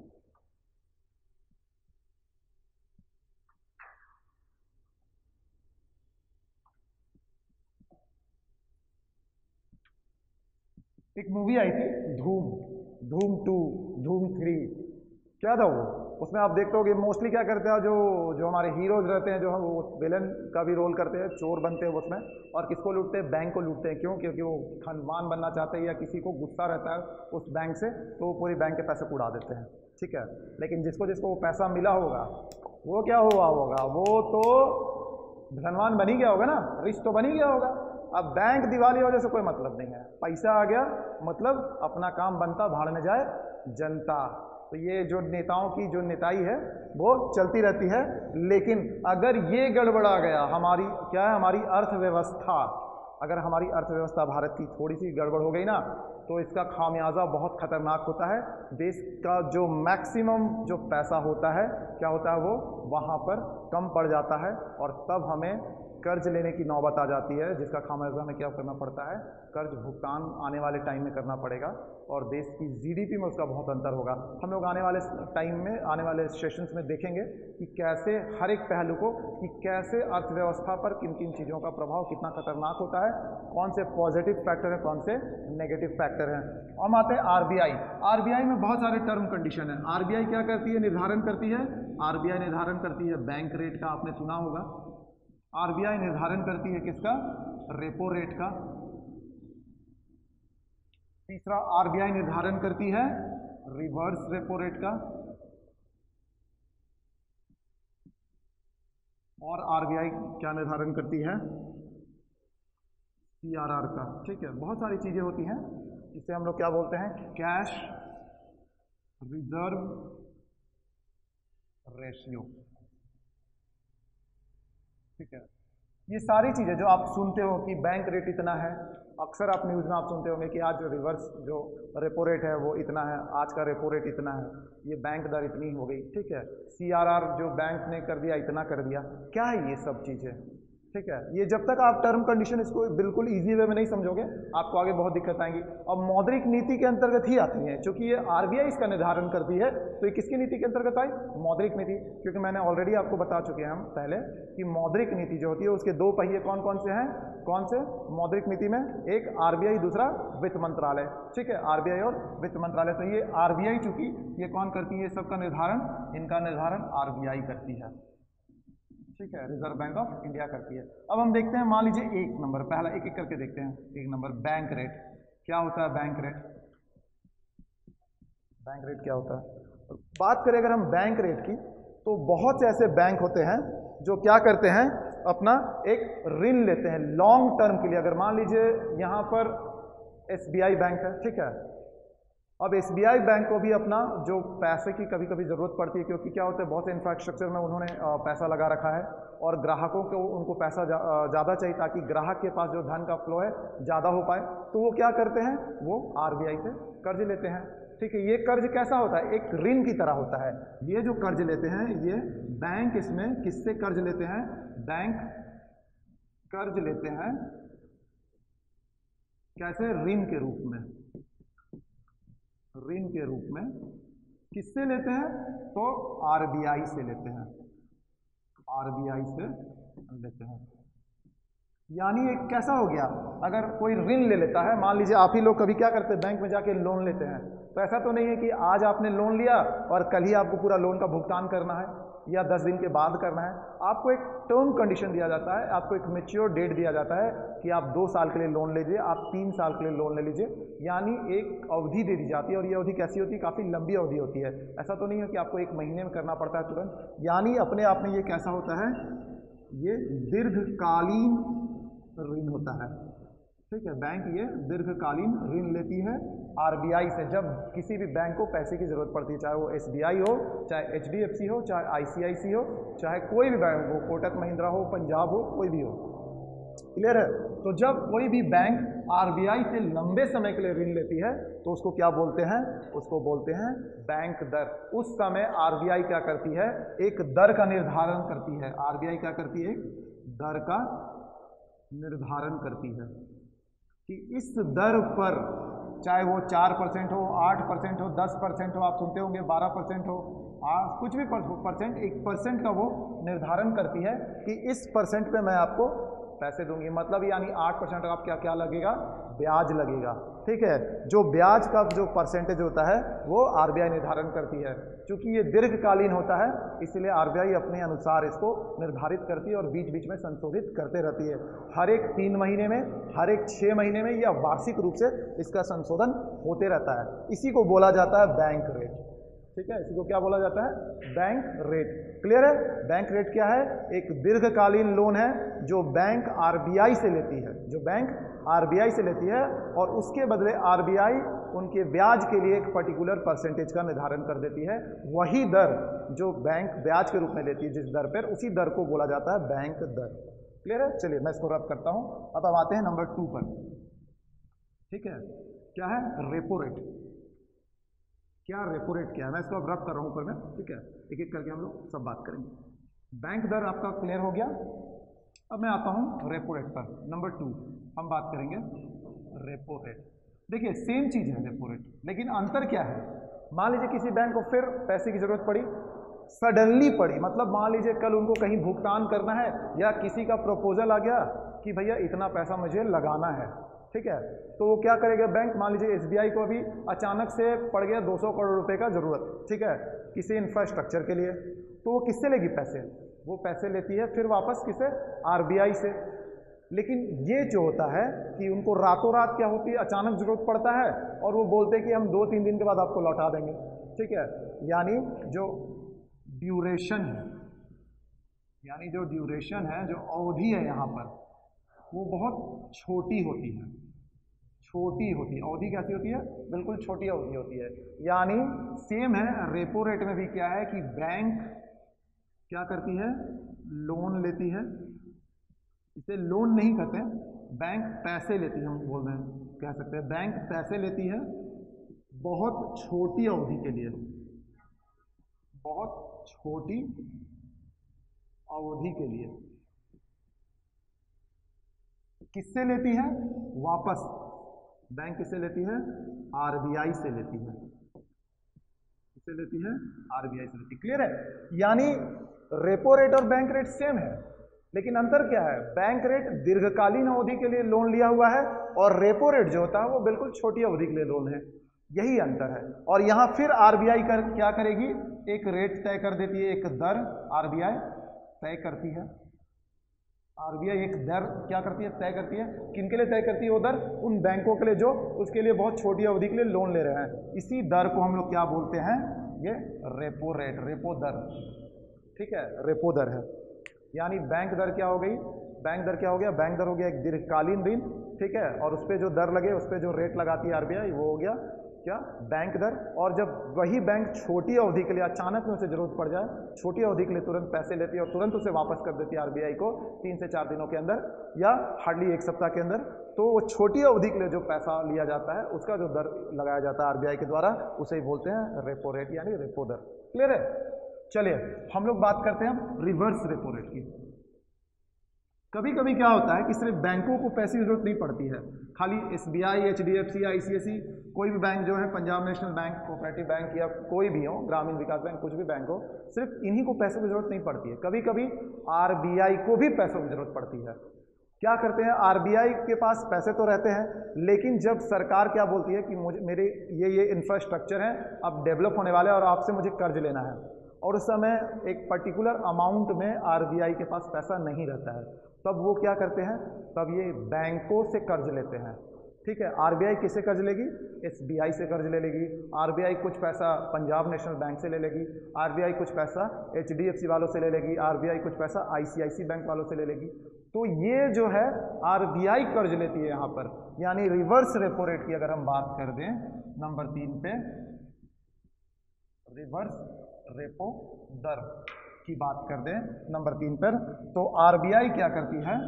एक मूवी आई थी धूम, धूम 2, धूम 3, क्या था वो, उसमें आप देखते होगे मोस्टली क्या करते हैं, जो जो हमारे हीरोज रहते हैं, जो हम वो विलन का भी रोल करते हैं, चोर बनते हैं उसमें, और किसको लूटते हैं, बैंक को लूटते हैं। क्यों? क्योंकि वो धनवान बनना चाहते हैं या किसी को गुस्सा रहता है उस बैंक से, तो वो पूरी बैंक के पैसे उड़ा देते हैं। ठीक है, लेकिन जिसको जिसको वो पैसा मिला होगा वो क्या हुआ होगा, वो तो धनवान बन ही गया होगा ना, रिच तो बन ही गया होगा। अब बैंक दिवाली वजह से कोई मतलब नहीं है, पैसा आ गया मतलब अपना काम बनता, भाड़ में जाए जनता। तो ये जो नेताओं की जो नेताई है वो चलती रहती है, लेकिन अगर ये गड़बड़ा गया, हमारी क्या है, हमारी अर्थव्यवस्था, अगर हमारी अर्थव्यवस्था भारत की थोड़ी सी गड़बड़ हो गई ना, तो इसका खामियाजा बहुत खतरनाक होता है। देश का जो मैक्सिमम जो पैसा होता है क्या होता है, वो वहाँ पर कम पड़ जाता है, और तब हमें कर्ज लेने की नौबत आ जाती है, जिसका खामियाजा हमें क्या करना पड़ता है, कर्ज भुगतान आने वाले टाइम में करना पड़ेगा, और देश की जीडीपी में उसका बहुत अंतर होगा। हम लोग आने वाले टाइम में, आने वाले सेशंस में देखेंगे कि कैसे हर एक पहलू को, कि कैसे अर्थव्यवस्था पर किन किन चीज़ों का प्रभाव कितना खतरनाक होता है, कौन से पॉजिटिव फैक्टर हैं, कौन से नेगेटिव फैक्टर हैं। हम आते हैं आरबीआई। आरबीआई में बहुत सारे टर्म कंडीशन है। आरबीआई क्या करती है, निर्धारण करती है, आरबीआई निर्धारण करती है बैंक रेट का, आपने सुना होगा। आरबीआई निर्धारण करती है किसका, रेपो रेट का। तीसरा, आरबीआई निर्धारण करती है रिवर्स रेपो रेट का, और आरबीआई क्या निर्धारण करती है, सीआरआर का। ठीक है, बहुत सारी चीजें होती हैं, जिसे हम लोग क्या बोलते हैं, कैश रिजर्व रेशियो। ठीक है, ये सारी चीज़ें जो आप सुनते हो कि बैंक रेट इतना है, अक्सर आप न्यूज़ में आप सुनते होंगे कि आज जो रिवर्स जो रेपो रेट है वो इतना है, आज का रेपो रेट इतना है, ये बैंक दर इतनी हो गई। ठीक है, सीआरआर जो बैंक ने कर दिया इतना कर दिया, क्या है ये सब चीज़ें। ठीक है, ये जब तक आप टर्म कंडीशन इसको बिल्कुल इजी वे में नहीं समझोगे, आपको आगे बहुत दिक्कत आएंगी। अब मौद्रिक नीति के अंतर्गत ही आती है, क्योंकि ये आरबीआई इसका निर्धारण करती है, तो ये किसकी नीति के अंतर्गत आई, मौद्रिक नीति। क्योंकि मैंने ऑलरेडी आपको बता चुके हैं हम पहले कि मौद्रिक नीति जो होती है उसके दो पहिए कौन कौन से हैं, कौन से मौद्रिक नीति में, एक आरबीआई, दूसरा वित्त मंत्रालय। ठीक है, आरबीआई और वित्त मंत्रालय। तो ये आरबीआई चूंकि ये कौन करती है, सबका निर्धारण, इनका निर्धारण आरबीआई करती है। ठीक है, रिजर्व बैंक ऑफ इंडिया करती है। अब हम देखते हैं, मान लीजिए एक नंबर, पहला एक एक करके देखते हैं। एक नंबर बैंक रेट, क्या होता है बैंक रेट, बैंक रेट क्या होता है। बात करें अगर हम बैंक रेट की, तो बहुत से ऐसे बैंक होते हैं जो क्या करते हैं, अपना एक ऋण लेते हैं लॉन्ग टर्म के लिए। अगर मान लीजिए यहाँ पर एसबीआई बैंक है, ठीक है, अब एसबीआई बैंक को भी अपना जो पैसे की कभी कभी ज़रूरत पड़ती है, क्योंकि क्या होता है, बहुत से इंफ्रास्ट्रक्चर में उन्होंने पैसा लगा रखा है, और ग्राहकों को उनको पैसा ज़्यादा चाहिए, ताकि ग्राहक के पास जो धन का फ्लो है ज़्यादा हो पाए। तो वो क्या करते हैं, वो आरबीआई से कर्ज लेते हैं। ठीक है, ये कर्ज कैसा होता है, एक ऋण की तरह होता है। ये जो कर्ज लेते हैं, ये बैंक इसमें किससे कर्ज लेते हैं, बैंक कर्ज लेते हैं कैसे? ऋण के रूप में। ऋण के रूप में किससे लेते हैं? तो आरबीआई से लेते हैं, आरबीआई से लेते हैं। यानी एक कैसा हो गया, अगर कोई ऋण ले लेता है, मान लीजिए आप ही लोग कभी क्या करते हैं, बैंक में जाके लोन लेते हैं, तो ऐसा तो नहीं है कि आज आपने लोन लिया और कल ही आपको पूरा लोन का भुगतान करना है या 10 दिन के बाद करना है। आपको एक टर्म कंडीशन दिया जाता है, आपको एक मैच्योर डेट दिया जाता है कि आप 2 साल के लिए लोन लीजिए, आप 3 साल के लिए लोन ले लीजिए, यानी एक अवधि दे दी जाती है। और ये अवधि कैसी होती है? काफ़ी लंबी अवधि होती है। ऐसा तो नहीं है कि आपको 1 महीने में करना पड़ता है तुरंत, यानी अपने आप में ये कैसा होता है, ये दीर्घकालीन ऋण होता है। ठीक है, बैंक ये दीर्घकालीन ऋण लेती है आरबीआई से। जब किसी भी बैंक को पैसे की जरूरत पड़ती है, चाहे वो एसबीआई हो, चाहे एचडीएफसी हो, चाहे आईसीआईसी हो, चाहे कोई भी बैंक हो, कोटक महिंद्रा हो, पंजाब हो, कोई भी हो। क्लियर है? तो जब कोई भी बैंक आरबीआई से लंबे समय के लिए ऋण लेती है तो उसको क्या बोलते हैं? उसको बोलते हैं बैंक दर। उस समय आरबीआई क्या करती है? एक दर का निर्धारण करती है। आरबीआई क्या करती है? एक दर का निर्धारण करती है कि इस दर पर, चाहे वो 4% हो, 8% हो, 10% हो, आप सुनते होंगे 12% हो, कुछ भी परसेंट, 1% का वो निर्धारण करती है कि इस परसेंट पे मैं आपको पैसे दूंगी। मतलब यानी 8% का आप क्या लगेगा? ब्याज लगेगा। ठीक है, जो ब्याज का जो परसेंटेज होता है वो आरबीआई निर्धारण करती है। क्योंकि ये दीर्घकालीन होता है इसलिए आरबीआई अपने अनुसार इसको निर्धारित करती है और बीच बीच में संशोधित करते रहती है। हर एक 3 महीने में, हर एक 6 महीने में या वार्षिक रूप से इसका संशोधन होते रहता है। इसी को बोला जाता है बैंक रेट। ठीक है, इसी को क्या बोला जाता है? Bank rate. क्लियर है? बैंक रेट क्या है? एक दीर्घकालीन लोन है जो बैंक आरबीआई से लेती है, जो बैंक आरबीआई से लेती है, और उसके बदले आरबीआई उनके ब्याज के लिए एक पर्टिकुलर परसेंटेज का निर्धारण कर देती है। वही दर जो बैंक ब्याज के रूप में लेती है, जिस दर पर, उसी दर को बोला जाता है बैंक दर। क्लियर है? चलिए मैं इसको रब करता हूं। अब हम आते हैं नंबर 2 पर। ठीक है, क्या है? Repo rate. क्या रेपो रेट क्या है? मैं इसको अब रब कर रहा हूं ऊपर में। ठीक है, एक एक करके हम लोग सब बात करेंगे। बैंक दर आपका क्लियर हो गया। अब मैं आता हूं रेपो रेट पर। नंबर 2 हम बात करेंगे रेपो रेट। देखिए सेम चीज है रेपो रेट, लेकिन अंतर क्या है? मान लीजिए किसी बैंक को फिर पैसे की जरूरत पड़ी, सडनली पड़ी, मतलब मान लीजिए कल उनको कहीं भुगतान करना है या किसी का प्रपोजल आ गया कि भैया इतना पैसा मुझे लगाना है। ठीक है, तो वो क्या करेगा बैंक? मान लीजिए एसबीआई को अभी अचानक से पड़ गया 200 करोड़ रुपए का जरूरत। ठीक है, किसी इंफ्रास्ट्रक्चर के लिए, तो वो किससे लेगी पैसे? वो पैसे लेती है फिर वापस किसे? आरबीआई से। लेकिन ये जो होता है कि उनको रातों रात क्या होती है, अचानक जरूरत पड़ता है और वो बोलते हैं कि हम 2-3 दिन के बाद आपको लौटा देंगे। ठीक है, यानी जो ड्यूरेशन है, यानी जो ड्यूरेशन है, जो अवधि है यहाँ पर, वो बहुत छोटी होती है। छोटी होती है अवधि। कैसी होती है? बिल्कुल छोटी अवधि होती है। यानी सेम है रेपो रेट में भी क्या है कि बैंक क्या करती है? लोन लेती है। इसे लोन नहीं कहते, बैंक पैसे लेती है, हम बोल रहे हैं, कह सकते हैं बैंक पैसे लेती है बहुत छोटी अवधि के लिए, बहुत छोटी अवधि के लिए। किससे लेती है? वापस बैंक किससे लेती है? आरबीआई से लेती है। किससे लेती है? आरबीआई से लेती है। क्लियर है? यानी रेपो रेट और बैंक रेट सेम है, लेकिन अंतर क्या है? बैंक रेट दीर्घकालीन अवधि के लिए लोन लिया हुआ है और रेपो रेट जो होता है वो बिल्कुल छोटी अवधि के लिए लोन है। यही अंतर है। और यहां फिर आरबीआई क्या करेगी? एक रेट तय कर देती है, एक दर आरबीआई तय करती है। आरबीआई एक दर क्या करती है? तय करती है। किनके लिए तय करती है वो दर? उन बैंकों के लिए जो उसके लिए बहुत छोटी अवधि के लिए लोन ले रहे हैं। इसी दर को हम लोग क्या बोलते हैं? ये रेपो रेट, रेपो दर। ठीक है, रेपो दर है। यानी बैंक दर क्या हो गई? बैंक दर क्या हो गया? बैंक दर हो गया एक दीर्घकालीन ऋण। ठीक है, और उस पर जो दर लगे, उस पर जो रेट लगाती है आरबीआई, वो हो गया क्या? बैंक दर। और जब वही बैंक छोटी अवधि के लिए अचानक में उसे जरूरत पड़ जाए, छोटी अवधि के लिए तुरंत पैसे लेती है और तुरंत उसे वापस कर देती है आरबीआई को 3 से 4 दिनों के अंदर या हार्डली 1 सप्ताह के अंदर, तो वो छोटी अवधि के लिए जो पैसा लिया जाता है उसका जो दर लगाया जाता है आरबीआई के द्वारा, उसे ही बोलते हैं रेपो रेट यानी रेपो दर। क्लियर है? चलिए हम लोग बात करते हैं रिवर्स रेपो रेट की। कभी कभी क्या होता है कि सिर्फ बैंकों को पैसे की जरूरत नहीं पड़ती है, खाली SBI, HDFC, ICICI, कोई भी बैंक जो है, Punjab national bank, cooperative bank या कोई भी हो, ग्रामीण विकास बैंक, कुछ भी बैंक हो, सिर्फ इन्हीं को पैसों की जरूरत नहीं पड़ती है। कभी कभी RBI को भी पैसों की जरूरत पड़ती है। क्या करते हैं, RBI के पास पैसे तो रहते हैं, लेकिन जब सरकार क्या बोलती है कि मुझे मेरे ये इंफ्रास्ट्रक्चर है अब डेवलप होने वाले हैं और आपसे मुझे कर्ज लेना है, और उस समय एक पर्टिकुलर अमाउंट में RBI के पास पैसा नहीं रहता है, तब वो क्या करते हैं, तब ये बैंकों से कर्ज लेते हैं। ठीक है, RBI किससे कर्ज लेगी, SBI से कर्ज ले लेगी, RBI कुछ पैसा पंजाब नेशनल बैंक से ले लेगी, RBI कुछ पैसा HDFC वालों से ले लेगी, RBI कुछ पैसा ICICI बैंक वालों से ले लेगी। तो ये जो है RBI कर्ज लेती है यहाँ पर, यानी रिवर्स रेपो रेट की अगर हम बात कर दें नंबर 3 पे, रिवर्स रेपो दर की बात कर दें नंबर 3 पर, तो RBI क्या करती है,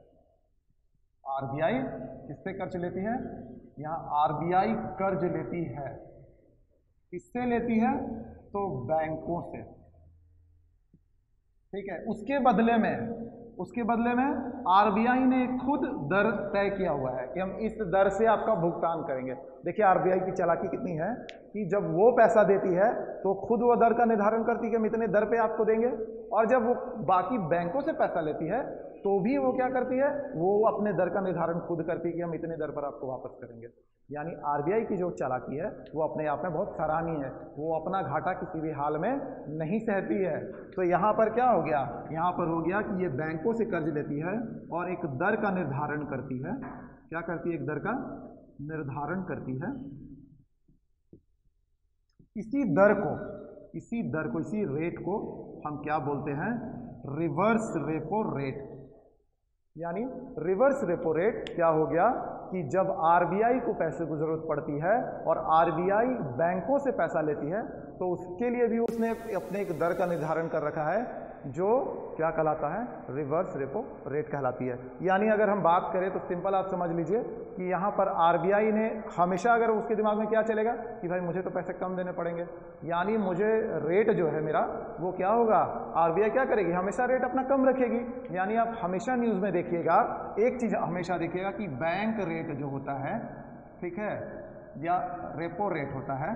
RBI किससे कर्ज लेती है, यहाँ RBI कर्ज लेती है, किससे लेती है, तो बैंकों से। ठीक है, उसके बदले में RBI ने खुद दर तय किया हुआ है कि हम इस दर से आपका भुगतान करेंगे। देखिए RBI की चालाकी कितनी है कि जब वो पैसा देती है तो खुद वो दर का निर्धारण करती है कि हम इतने दर पे आपको देंगे, और जब वो बाकी बैंकों से पैसा लेती है तो भी वो क्या करती है, वो अपने दर का निर्धारण खुद करती है कि हम इतने दर पर आपको वापस करेंगे। यानी RBI की जो चालाकी है वो अपने आप में बहुत सराहनीय है, वो अपना घाटा किसी भी हाल में नहीं सहती है। तो यहाँ पर क्या हो गया, यहाँ पर हो गया कि ये बैंकों से कर्ज लेती है और एक दर का निर्धारण करती है। क्या करती है, एक दर का निर्धारण करती है। इसी रेट को हम क्या बोलते हैं, रिवर्स रेपो रेट। यानी रिवर्स रेपो रेट क्या हो गया कि जब RBI को पैसे की जरूरत पड़ती है और RBI बैंकों से पैसा लेती है तो उसके लिए भी उसने अपने एक दर का निर्धारण कर रखा है जो क्या कहलाता है, रिवर्स रेपो रेट कहलाती है। यानी अगर हम बात करें तो सिंपल आप समझ लीजिए कि यहाँ पर RBI ने हमेशा, अगर उसके दिमाग में क्या चलेगा कि भाई मुझे तो पैसे कम देने पड़ेंगे, यानी मुझे रेट जो है मेरा वो क्या होगा, RBI क्या करेगी, हमेशा रेट अपना कम रखेगी। यानी आप हमेशा न्यूज़ में देखिएगा, एक चीज़ हमेशा देखिएगा कि बैंक रेट जो होता है, ठीक है, या रेपो रेट होता है,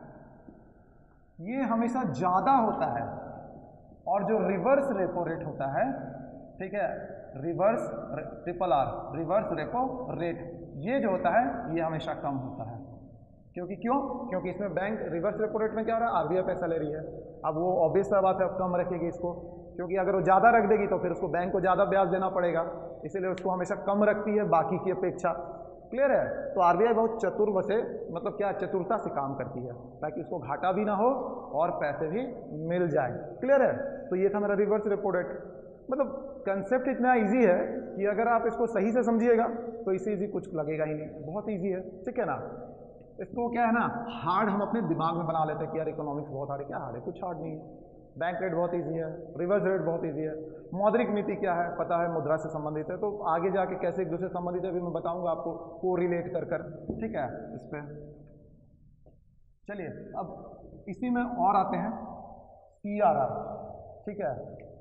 ये हमेशा ज़्यादा होता है, और जो रिवर्स रेपो रेट होता है, ठीक है, रिवर्स रेपो रेट, ये जो होता है ये हमेशा कम होता है। क्योंकि इसमें बैंक रिवर्स रेपो रेट में क्या हो रहा है, RBI पैसा ले रही है। अब वो ऑब्वियस सा बात है, अब कम रखेगी इसको, क्योंकि अगर वो ज़्यादा रख देगी तो फिर उसको बैंक को ज़्यादा ब्याज देना पड़ेगा, इसीलिए उसको हमेशा कम रखती है बाकी की अपेक्षा। क्लियर है, तो RBI बहुत मतलब क्या चतुरता से काम करती है ताकि उसको घाटा भी ना हो और पैसे भी मिल जाए। क्लियर है, तो ये था मेरा रिवर्स रेपो रेट। मतलब कंसेप्ट इतना इजी है कि अगर आप इसको सही से समझिएगा तो इससे इजी कुछ लगेगा ही नहीं, बहुत इजी है। ठीक है ना, इसको क्या है ना, हार्ड हम अपने दिमाग में बना लेते हैं कि यार इकोनॉमिक्स बहुत हार्ड है, क्या हार्ड है, कुछ हार्ड नहीं है। बैंक रेट बहुत इजी है, रिवर्स रेट बहुत इजी है। मौद्रिक नीति क्या है पता है, मुद्रा से संबंधित है, तो आगे जाके कैसे एक दूसरे से संबंधित है भी मैं बताऊंगा आपको, को रिलेट कर। ठीक है, इस पर चलिए अब इसी में और आते हैं CRR। ठीक है,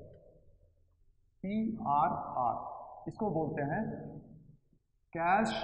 CRR इसको बोलते हैं कैश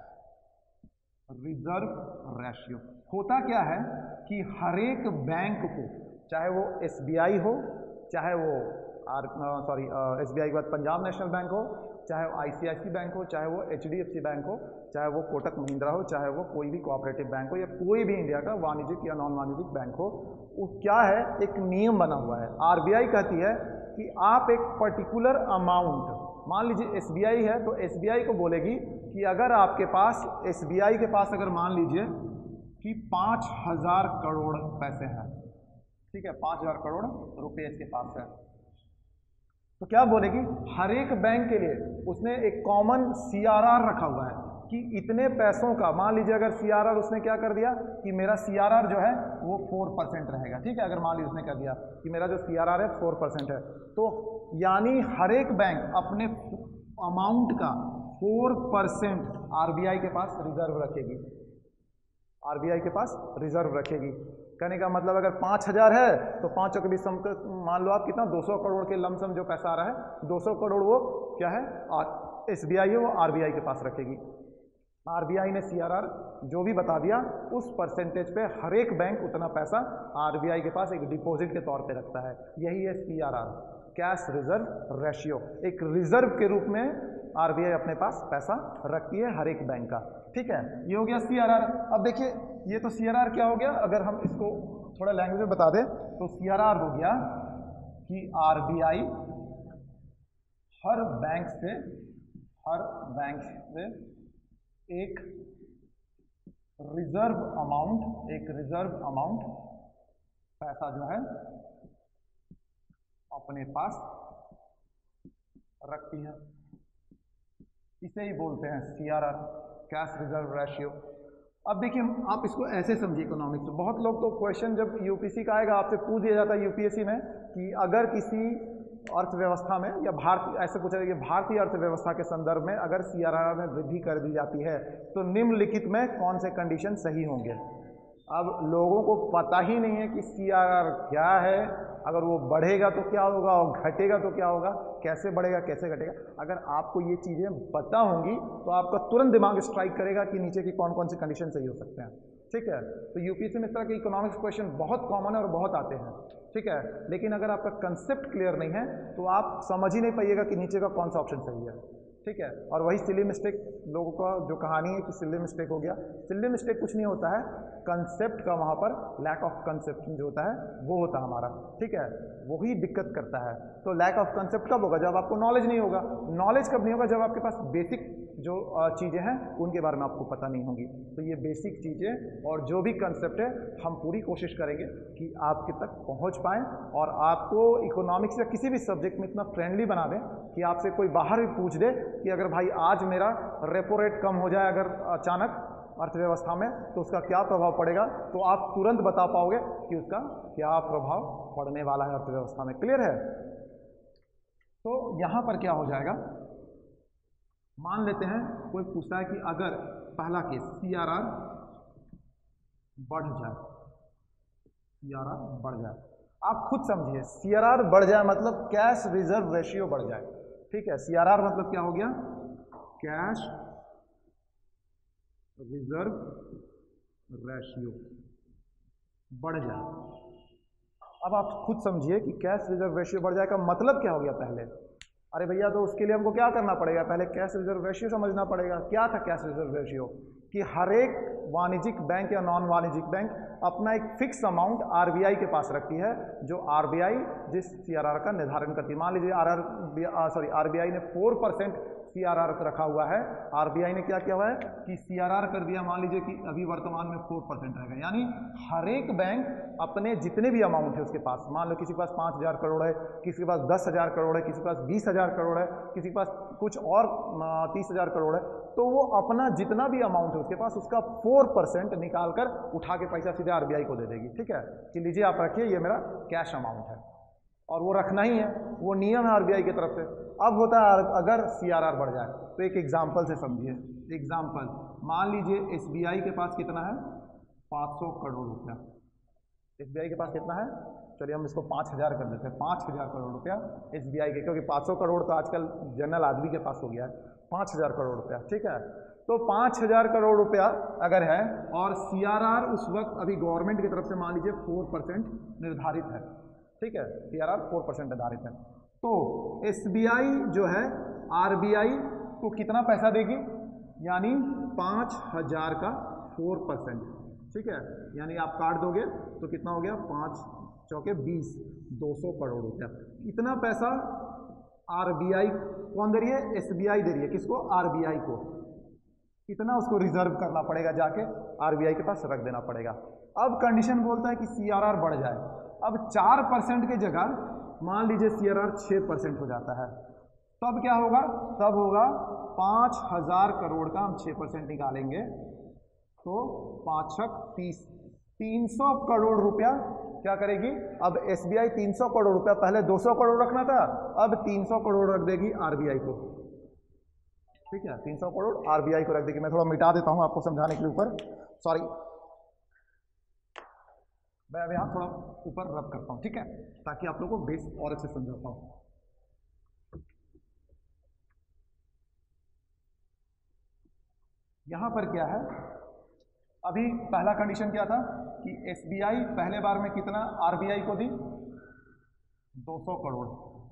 रिजर्व रेशियो। होता क्या है कि हर एक बैंक को, चाहे वो SBI हो, चाहे वो SBI के बाद पंजाब नेशनल बैंक हो, चाहे वो ICICI बैंक हो, चाहे वो HDFC बैंक हो, चाहे वो कोटक महिंद्रा हो, चाहे वो कोई भी कोऑपरेटिव बैंक हो, या कोई भी इंडिया का वाणिज्यिक या नॉन वाणिज्यिक बैंक हो, वो क्या है, एक नियम बना हुआ है। RBI कहती है कि आप एक पर्टिकुलर अमाउंट, मान लीजिए SBI है तो SBI को बोलेगी कि अगर आपके पास, SBI के पास अगर मान लीजिए कि 5,000 करोड़ पैसे हैं, ठीक है, 5,000 करोड़ रुपए इसके पास है, तो क्या बोलेगी, हर एक बैंक के लिए उसने एक कॉमन CRR रखा हुआ है कि इतने पैसों का, मान लीजिए अगर CRR उसने क्या कर दिया कि मेरा CRR जो है वो 4% रहेगा। ठीक है, अगर मान लीजिए उसने कर दिया कि मेरा जो CRR है 4% है, तो यानी हर एक बैंक अपने अमाउंट का 4% RBI के पास रिजर्व रखेगी। आरबीआई के पास रिजर्व रखेगी। कहने का मतलब अगर 5,000 है तो 5 के बीच मान लो आप कितना 200 करोड़ के लमसम जो पैसा आ रहा है 200 करोड़ वो क्या है एसबीआई है वो आरबीआई के पास रखेगी। आरबीआई ने सीआरआर जो भी बता दिया उस परसेंटेज पे हर एक बैंक उतना पैसा आरबीआई के पास एक डिपॉजिट के तौर पे रखता है। यही है सीआरआर, कैश रिजर्व रेशियो। एक रिजर्व के रूप में आरबीआई अपने पास पैसा रखती है हर एक बैंक का। ठीक है, ये हो गया सीआरआर। अब देखिए ये तो सीआरआर क्या हो गया, अगर हम इसको थोड़ा लैंग्वेज में बता दें तो सीआरआर हो गया कि आरबीआई हर बैंक से एक रिजर्व अमाउंट पैसा जो है अपने पास रखती है। इसे ही बोलते हैं सीआरआर, कैश रिजर्व रेशियो। अब देखिए आप इसको ऐसे समझिए इकोनॉमिक्स में। बहुत लोग तो क्वेश्चन जब यूपीसी का आएगा आपसे पूछ दिया जाता है यूपीएससी में कि अगर किसी अर्थव्यवस्था में या ऐसे पूछा जाए कि भारतीय अर्थव्यवस्था के संदर्भ में अगर सीआरआर में वृद्धि कर दी जाती है तो निम्नलिखित में कौन से कंडीशन सही होंगे। अब लोगों को पता ही नहीं है कि सीआरआर क्या है, अगर वो बढ़ेगा तो क्या होगा और घटेगा तो क्या होगा, कैसे बढ़ेगा कैसे घटेगा। अगर आपको ये चीज़ें पता होंगी तो आपका तुरंत दिमाग स्ट्राइक करेगा कि नीचे की कौन कौन सी कंडीशन सही हो सकते हैं। ठीक है, तो यूपीएससी में इस तरह के इकोनॉमिक्स क्वेश्चन बहुत कॉमन है और बहुत आते हैं। ठीक है, लेकिन अगर आपका कंसेप्ट क्लियर नहीं है तो आप समझ ही नहीं पाइएगा कि नीचे का कौन सा ऑप्शन सही है। ठीक है, और वही सिली मिस्टेक लोगों का जो कहानी है कि सिली मिस्टेक हो गया। सिली मिस्टेक कुछ नहीं होता है, कंसेप्ट का वहाँ पर लैक ऑफ कंसेप्ट जो होता है वो होता है हमारा। ठीक है, वही दिक्कत करता है। तो लैक ऑफ कंसेप्ट कब होगा, जब आपको नॉलेज नहीं होगा। नॉलेज कब नहीं होगा, जब आपके पास बेसिक जो चीज़ें हैं उनके बारे में आपको पता नहीं होगी। तो ये बेसिक चीज़ें और जो भी कंसेप्ट है हम पूरी कोशिश करेंगे कि आपके तक पहुंच पाएँ और आपको इकोनॉमिक्स या किसी भी सब्जेक्ट में इतना फ्रेंडली बना दें कि आपसे कोई बाहर भी पूछ दे कि अगर भाई आज मेरा रेपो रेट कम हो जाए अगर अचानक अर्थव्यवस्था में तो उसका क्या प्रभाव पड़ेगा, तो आप तुरंत बता पाओगे कि उसका क्या प्रभाव पड़ने वाला है अर्थव्यवस्था में। क्लियर है? तो यहाँ पर क्या हो जाएगा, मान लेते हैं कोई पूछता है कि अगर पहला केस सीआरआर बढ़ जाए, सीआरआर बढ़ जाए, आप खुद समझिए सीआरआर बढ़ जाए मतलब कैश रिजर्व रेशियो बढ़ जाए। ठीक है, सीआरआर मतलब क्या हो गया, कैश रिजर्व रेशियो बढ़ जाए। अब आप खुद समझिए कि कैश रिजर्व रेशियो बढ़ जाए का मतलब क्या हो गया। पहले अरे भैया तो उसके लिए हमको क्या करना पड़ेगा, पहले कैश रिजर्व रेशियो समझना पड़ेगा। क्या था कैश रिजर्व रेशियो, कि हर एक वाणिज्यिक बैंक या नॉन वाणिज्यिक बैंक अपना एक फिक्स अमाउंट आरबीआई के पास रखती है, जो आरबीआई जिस सीआरआर का निर्धारण करती है। मान लीजिए आरबीआई ने 4% सीआरआर रखा हुआ है। आरबीआई ने क्या किया हुआ है कि सीआरआर कर दिया, मान लीजिए कि अभी वर्तमान में 4% रहेगा। यानी हर एक बैंक अपने जितने भी अमाउंट है उसके पास, मान लो किसी के पास 5,000 करोड़ है, किसी के पास 10,000 करोड़ है, किसी के पास 20,000 करोड़ है, किसी के पास कुछ और 30,000 करोड़ है, तो वो अपना जितना भी अमाउंट है उसके पास उसका 4% निकाल कर उठा के पैसा सीधे आरबीआई को दे देगी। ठीक है, कि लीजिए आप रखिए, ये मेरा कैश अमाउंट है, और वो रखना ही है, वो नियम है आरबीआई की तरफ से। अब होता है अगर सीआरआर बढ़ जाए तो एक एग्जांपल से समझिए। एग्जांपल, मान लीजिए एसबीआई के पास कितना है, 500 करोड़ रुपया। एसबीआई के पास कितना है, चलिए हम इसको 5,000 कर देते हैं, 5,000 करोड़ रुपया एसबीआई के, क्योंकि 500 करोड़ तो आजकल जनरल आदमी के पास हो गया है। 5,000 करोड़ रुपया, ठीक है। तो 5,000 करोड़ रुपया अगर है और सीआरआर उस वक्त अभी गवर्नमेंट की तरफ से मान लीजिए 4% निर्धारित है, ठीक है, सीआरआर 4% निर्धारित है, तो एसबीआई जो है आरबीआई को कितना पैसा देगी, यानी 5,000 का 4%, ठीक है, यानी आप काट दोगे तो कितना हो गया, 5 चौके 20, 200 करोड़ रुपया। इतना पैसा आरबीआई कौन दे रही है, एसबीआई दे रही है, किसको, आरबीआई को। इतना उसको रिजर्व करना पड़ेगा, जाके आरबीआई के पास रख देना पड़ेगा। अब कंडीशन बोलता है कि सीआरआर बढ़ जाए, अब 4% की जगह मान लीजिए सीआरआर 6% हो जाता है, तब क्या होगा, तब होगा 5,000 करोड़ का हम 6% निकालेंगे तो 5 30, 300 करोड़ रुपया क्या करेगी। अब एसबीआई 300 करोड़ रुपया, पहले 200 करोड़ रखना था, अब 300 करोड़ रख देगी आरबीआई को, ठीक है, 300 करोड़ आरबीआई को रख देगी। मैं थोड़ा मिटा देता हूं आपको समझाने के ऊपर, सॉरी, मैं अब यहाँ थोड़ा ऊपर रब करता हूँ, ठीक है, ताकि आप लोगों को बेस और अच्छे समझा पाऊँ। यहाँ पर क्या है, अभी पहला कंडीशन क्या था कि एसबीआई पहले बार में कितना आरबीआई को दी, 200 करोड़,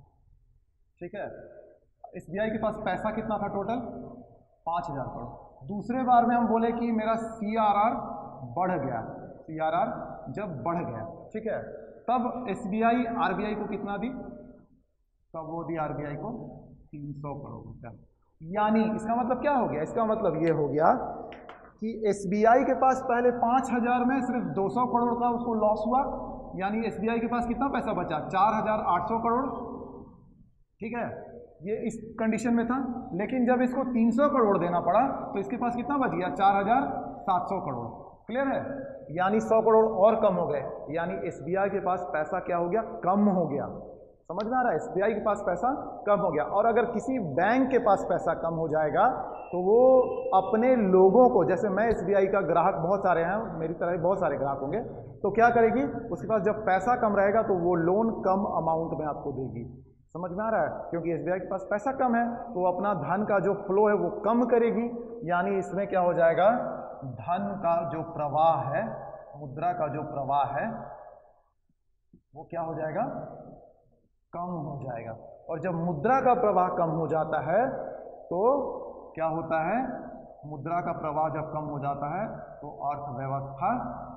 ठीक है। एसबीआई के पास पैसा कितना था टोटल, 5000 करोड़। दूसरे बार में हम बोले कि मेरा सीआरआर बढ़ गया, सीआरआर जब बढ़ गया, ठीक है, तब एसबीआई आरबीआई को कितना दी, तब वो दी आरबीआई को 300 करोड़ रुपया। यानी इसका मतलब क्या हो गया, इसका मतलब ये हो गया कि एसबीआई के पास पहले 5000 में सिर्फ 200 करोड़ का उसको लॉस हुआ, यानी एसबीआई के पास कितना पैसा बचा, 4800 करोड़, ठीक है, ये इस कंडीशन में था। लेकिन जब इसको 300 करोड़ देना पड़ा तो इसके पास कितना बच गया, 4700 करोड़। क्लियर है, यानी 100 करोड़ और कम हो गए, यानी एसबीआई के पास पैसा क्या हो गया, कम हो गया। समझ में आ रहा है, एसबीआई के पास पैसा कम हो गया। और अगर किसी बैंक के पास पैसा कम हो जाएगा तो वो अपने लोगों को, जैसे मैं एसबीआई का ग्राहक, बहुत सारे हैं, मेरी तरह बहुत सारे ग्राहक होंगे, तो क्या करेगी, उसके पास जब पैसा कम रहेगा तो वो लोन कम अमाउंट में आपको देगी। समझ में आ रहा है, क्योंकि एसबीआई के पास पैसा कम है तो अपना धन का जो फ्लो है वो कम करेगी, यानी इसमें क्या हो जाएगा, धन का जो प्रवाह है, मुद्रा का जो प्रवाह है वो क्या हो जाएगा, कम हो जाएगा। और जब मुद्रा का प्रवाह कम हो जाता है तो क्या होता है, मुद्रा का प्रवाह जब कम हो जाता है तो अर्थव्यवस्था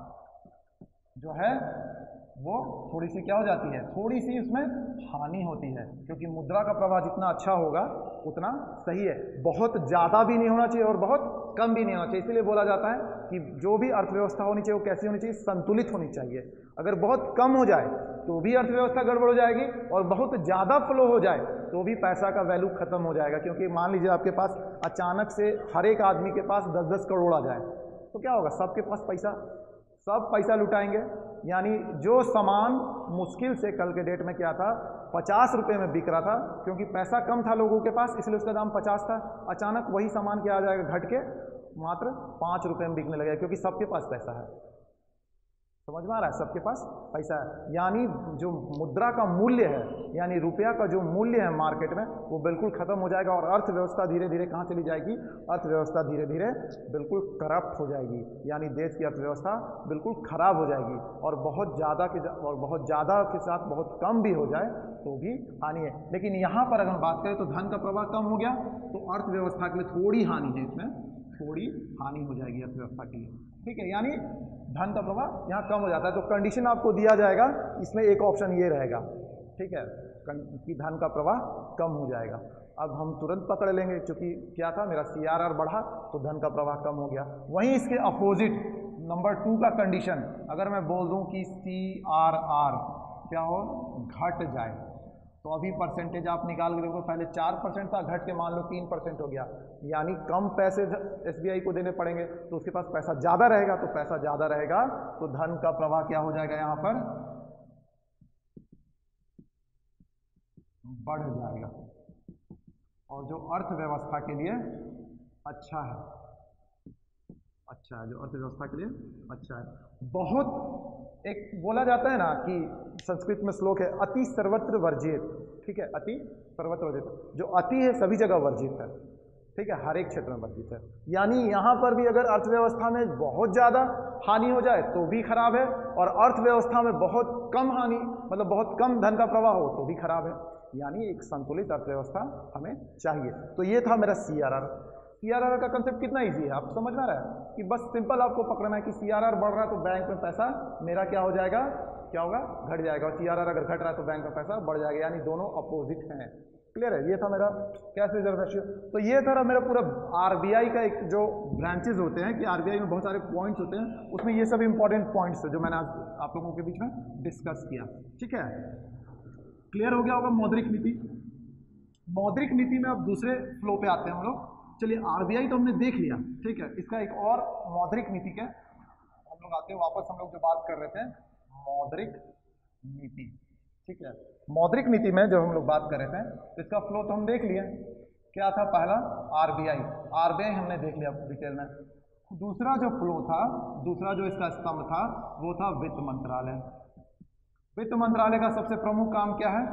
जो है वो थोड़ी सी क्या हो जाती है, थोड़ी सी उसमें हानि होती है, क्योंकि मुद्रा का प्रवाह जितना अच्छा होगा उतना सही है। बहुत ज़्यादा भी नहीं होना चाहिए और बहुत कम भी नहीं होना चाहिए। इसलिए बोला जाता है कि जो भी अर्थव्यवस्था होनी चाहिए वो कैसी होनी चाहिए, संतुलित होनी चाहिए। अगर बहुत कम हो जाए तो भी अर्थव्यवस्था गड़बड़ हो जाएगी, और बहुत ज़्यादा फ्लो हो जाए तो भी पैसा का वैल्यू खत्म हो जाएगा। क्योंकि मान लीजिए आपके पास अचानक से हर एक आदमी के पास 10-10 करोड़ आ जाए तो क्या होगा, सबके पास पैसा, सब पैसा लुटाएंगे। यानी जो सामान मुश्किल से कल के डेट में क्या था, 50 रुपये में बिक रहा था, क्योंकि पैसा कम था लोगों के पास इसलिए उसका दाम 50 था, अचानक वही सामान क्या आ जाएगा, घट के मात्र 5 रुपये में बिकने लगेगा, क्योंकि सबके पास पैसा है। समझ में आ रहा है, सबके पास पैसा है। यानी जो मुद्रा का मूल्य है, यानी रुपया का जो मूल्य है मार्केट में, वो बिल्कुल खत्म हो जाएगा और अर्थव्यवस्था धीरे धीरे कहाँ चली जाएगी, अर्थव्यवस्था धीरे धीरे बिल्कुल करप्ट हो जाएगी, यानी देश की अर्थव्यवस्था बिल्कुल खराब हो जाएगी। और बहुत ज़्यादा के साथ बहुत कम भी हो जाए तो भी हानि है। लेकिन यहाँ पर अगर हम बात करें तो धन का प्रवाह कम हो गया तो अर्थव्यवस्था के लिए थोड़ी हानि है, इसमें थोड़ी हानि हो जाएगी अर्थव्यवस्था के लिए, ठीक है, यानी धन का प्रवाह यहाँ कम हो जाता है। तो कंडीशन आपको दिया जाएगा, इसमें एक ऑप्शन ये रहेगा, ठीक है, कि धन का प्रवाह कम हो जाएगा। अब हम तुरंत पकड़ लेंगे, क्योंकि क्या था, मेरा सीआरआर बढ़ा तो धन का प्रवाह कम हो गया। वहीं इसके अपोजिट नंबर 2 का कंडीशन, अगर मैं बोल दूं कि सीआरआर क्या हो, घट जाए, तो अभी परसेंटेज आप निकाल के देखो, पहले 4% था, घट के मान लो 3% हो गया, यानी कम पैसे एसबीआई को देने पड़ेंगे। तो उसके पास पैसा ज़्यादा रहेगा, तो पैसा ज़्यादा रहेगा तो धन का प्रवाह क्या हो जाएगा, यहाँ पर बढ़ जाएगा, और जो अर्थव्यवस्था के लिए अच्छा है, अच्छा है, जो अर्थव्यवस्था के लिए अच्छा है। बहुत एक बोला जाता है ना कि संस्कृत में श्लोक है, अति सर्वत्र वर्जित, ठीक है, अति सर्वत्र वर्जित, जो अति है सभी जगह वर्जित है, ठीक है, हर एक क्षेत्र में वर्जित है। यानी यहाँ पर भी अगर अर्थव्यवस्था में बहुत ज़्यादा हानि हो जाए तो भी खराब है, और अर्थव्यवस्था में बहुत कम हानि, मतलब बहुत कम धन का प्रवाह हो तो भी खराब है। यानी एक संतुलित अर्थव्यवस्था हमें चाहिए। तो ये था मेरा सीआरआर। सीआरआर का कंसेप्ट कितना इजी है, आप समझ में आ रहा है कि बस सिंपल आपको पकड़ना है कि सीआरआर बढ़ रहा है तो बैंक में पैसा मेरा क्या हो जाएगा, क्या होगा, घट जाएगा, और सीआरआर अगर घट रहा है तो बैंक में पैसा बढ़ जाएगा, यानी दोनों अपोजिट हैं। क्लियर है, ये था मेरा कैश रिजर्व रेशियो। तो ये था मेरा पूरा आरबीआई का एक जो ब्रांचेज होते हैं, कि आरबीआई में बहुत सारे पॉइंट्स होते हैं, उसमें ये सब इंपॉर्टेंट पॉइंट्स है जो मैंने आज आप लोगों के बीच में डिस्कस किया, ठीक है। क्लियर हो गया होगा मौद्रिक नीति। मौद्रिक नीति में अब दूसरे फ्लो पे आते हैं हम लोग। चलिए, आरबीआई तो हमने देख लिया, ठीक है, इसका एक और मौद्रिक नीति के हम लोग आते हैं वापस, हम लोग जो बात कर रहे थे मौद्रिक नीति, ठीक है। मौद्रिक नीति में जब हम लोग बात कर रहे थे तो इसका फ्लो तो हम देख लिए, क्या था, पहला आरबीआई, आरबीआई हमने देख लिया डिटेल में। दूसरा जो फ्लो था, दूसरा जो इसका स्तंभ था, वो था वित्त मंत्रालय। वित्त मंत्रालय का सबसे प्रमुख काम क्या है?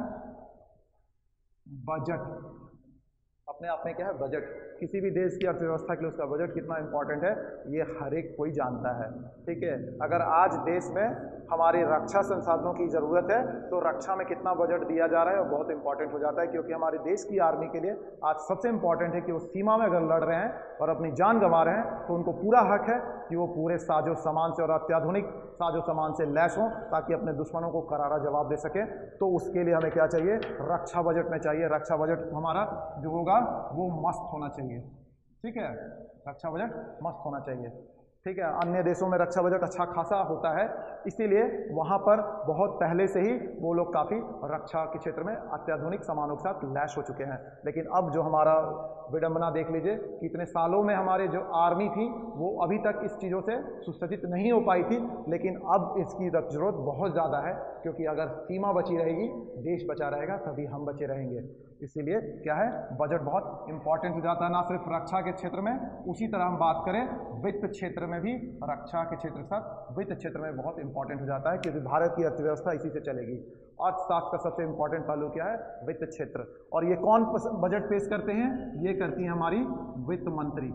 बजट। अपने आप में क्या है? बजट। किसी भी देश की अर्थव्यवस्था के लिए उसका बजट कितना इंपॉर्टेंट है, ये हर एक कोई जानता है। ठीक है, अगर आज देश में हमारी रक्षा संसाधनों की ज़रूरत है तो रक्षा में कितना बजट दिया जा रहा है वो बहुत इंपॉर्टेंट हो जाता है, क्योंकि हमारे देश की आर्मी के लिए आज सबसे इंपॉर्टेंट है कि वो सीमा में अगर लड़ रहे हैं और अपनी जान गंवा रहे हैं तो उनको पूरा हक है कि वो पूरे साजो सामान से और अत्याधुनिक साजो सामान से लैस हों ताकि अपने दुश्मनों को करारा जवाब दे सकें। तो उसके लिए हमें क्या चाहिए? रक्षा बजट में चाहिए। रक्षा बजट हमारा जो होगा वो मस्त होना चाहिए। ठीक है, रक्षा बजट मस्त होना चाहिए। ठीक है, अन्य देशों में रक्षा बजट अच्छा खासा होता है, इसीलिए वहाँ पर बहुत पहले से ही वो लोग काफ़ी रक्षा के क्षेत्र में अत्याधुनिक सामानों के साथ लैस हो चुके हैं। लेकिन अब जो हमारा विडंबना देख लीजिए कि इतने सालों में हमारे जो आर्मी थी वो अभी तक इस चीज़ों से सुसज्जित नहीं हो पाई थी, लेकिन अब इसकी ज़रूरत बहुत ज़्यादा है, क्योंकि अगर सीमा बची रहेगी, देश बचा रहेगा, तभी हम बचे रहेंगे। इसीलिए क्या है? बजट बहुत इंपॉर्टेंट हो जाता है, ना सिर्फ रक्षा के क्षेत्र में, उसी तरह हम बात करें वित्त क्षेत्र में भी, रक्षा के क्षेत्र के साथ वित्त क्षेत्र में बहुत इंपॉर्टेंट हो जाता है, क्योंकि भारत की अर्थव्यवस्था इसी से चलेगी। अर्थशास्त्र का सबसे इंपॉर्टेंट पहलू क्या है? वित्त क्षेत्र। और ये कौन बजट पेश करते हैं? ये करती है हमारी वित्त मंत्री।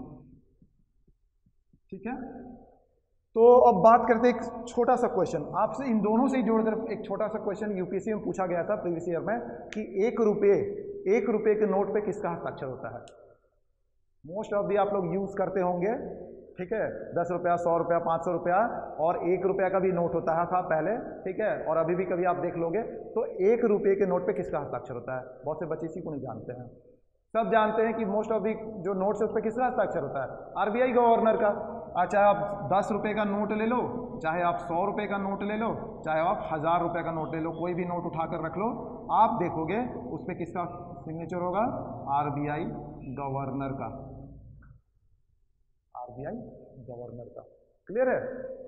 ठीक है, तो अब बात करते हैं एक छोटा सा क्वेश्चन आपसे, इन दोनों से ही जोड़कर एक छोटा सा क्वेश्चन यूपीएससी में पूछा गया था प्रीवियस ईयर में कि 1 रुपये के नोट पे किसका हस्ताक्षर होता है? मोस्ट ऑफ दी आप लोग यूज करते होंगे। ठीक है, 10 रुपया, 100 रुपया, 500 रुपया और 1 रुपया का भी नोट होता था पहले। ठीक है, और अभी भी कभी आप देख लोगे तो 1 रुपये के नोट पे किसका हस्ताक्षर होता है? बहुत से बच्चे इसी को नहीं जानते हैं। सब जानते हैं कि मोस्ट ऑफ दी जो नोट्स है उस पर किसका हस्ताक्षर होता है? आरबीआई गवर्नर का। चाहे आप 10 रुपये का नोट ले लो, चाहे आप 100 रुपये का नोट ले लो, चाहे आप 1000 रुपये का नोट ले लो, कोई भी नोट उठाकर रख लो, आप देखोगे उस पर किसका सिग्नेचर होगा? आरबीआई गवर्नर का। आरबीआई गवर्नर का। क्लियर है?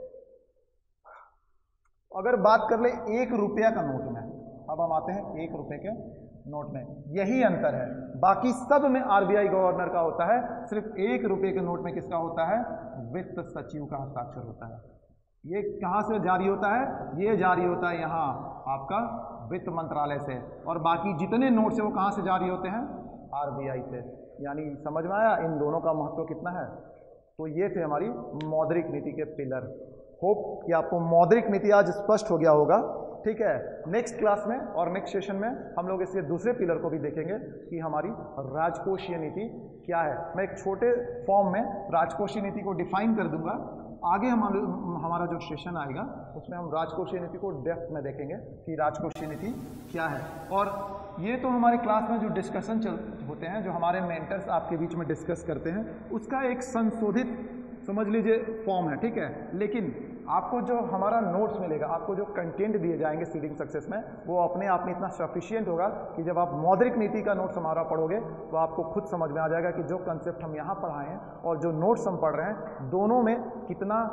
अगर बात कर ले 1 रुपया का नोट में, अब हम आते हैं 1 रुपये के नोट में, यही अंतर है, बाकी सब में आरबीआई गवर्नर का होता है, सिर्फ 1 रुपये के नोट में किसका होता है? वित्त सचिव का हस्ताक्षर होता है। ये कहाँ से जारी होता है? ये जारी होता है यहाँ आपका वित्त मंत्रालय से, और बाकी जितने नोट्स है वो कहाँ से जारी होते हैं? आरबीआई से। यानी समझ में आया इन दोनों का महत्व कितना है? तो ये थे हमारी मौद्रिक नीति के पिलर। होप कि आपको मौद्रिक नीति आज स्पष्ट हो गया होगा। ठीक है, नेक्स्ट क्लास में और नेक्स्ट सेशन में हम लोग इसके दूसरे पिलर को भी देखेंगे कि हमारी राजकोषीय नीति क्या है। मैं एक छोटे फॉर्म में राजकोषीय नीति को डिफाइन कर दूंगा। आगे हमारा जो सेशन आएगा उसमें हम राजकोषीय नीति को डेप्थ में देखेंगे कि राजकोषीय नीति क्या है। और ये तो हमारे क्लास में जो डिस्कशन होते हैं, जो हमारे मेंटर्स आपके बीच में डिस्कस करते हैं, उसका एक संशोधित समझ लीजिए फॉर्म है। ठीक है, लेकिन आपको जो हमारा नोट्स मिलेगा, आपको जो कंटेंट दिए जाएंगे सीडिंग सक्सेस में, वो अपने आप में इतना सफिशिएंट होगा कि जब आप मौद्रिक नीति का नोट्स हमारा पढ़ोगे तो आपको खुद समझ में आ जाएगा कि जो कंसेप्ट हम यहाँ पढ़ाए हैं और जो नोट्स हम पढ़ रहे हैं, दोनों में कितना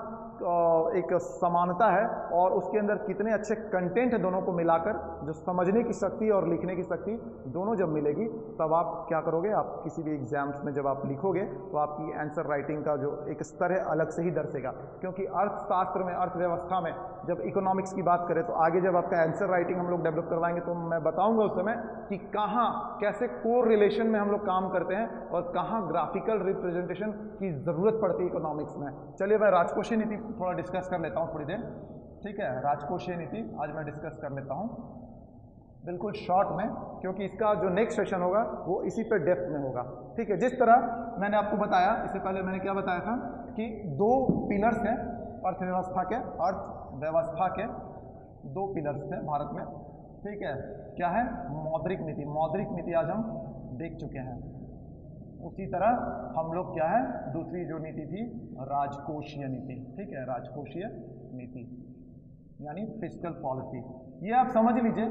एक समानता है और उसके अंदर कितने अच्छे कंटेंट है। दोनों को मिलाकर जो समझने की शक्ति और लिखने की शक्ति दोनों जब मिलेगी, तब आप क्या करोगे? आप किसी भी एग्जाम्स में जब आप लिखोगे तो आपकी आंसर राइटिंग का जो एक स्तर है अलग से ही दर्शेगा। क्योंकि अर्थशास्त्र में, अर्थव्यवस्था में जब इकोनॉमिक्स की बात करें तो आगे जब आपका आंसर राइटिंग हम लोग डेवलप करवाएंगे तो मैं बताऊंगा उस समय कि कहाँ कैसे कोर रिलेशन में हम लोग काम करते हैं और कहाँ ग्राफिकल रिप्रेजेंटेशन की ज़रूरत पड़ती है इकोनॉमिक्स में। चलिए मैं राजकोषीय नीति थोड़ा डिस्कस कर लेता हूँ थोड़ी देर। ठीक है, राजकोषीय नीति आज मैं डिस्कस कर लेता हूँ बिल्कुल शॉर्ट में, क्योंकि इसका जो नेक्स्ट सेशन होगा वो इसी पे डेप्थ में होगा। ठीक है, जिस तरह मैंने आपको बताया, इससे पहले मैंने क्या बताया था कि 2 पिलर्स हैं अर्थव्यवस्था के, अर्थव्यवस्था के 2 पिलर्स थे भारत में। ठीक है, क्या है? मौद्रिक नीति। मौद्रिक नीति आज हम देख चुके हैं। उसी तरह हम लोग क्या है, दूसरी जो नीति थी राजकोषीय नीति। ठीक है, राजकोषीय नीति यानी फिस्कल पॉलिसी। ये आप समझ लीजिए,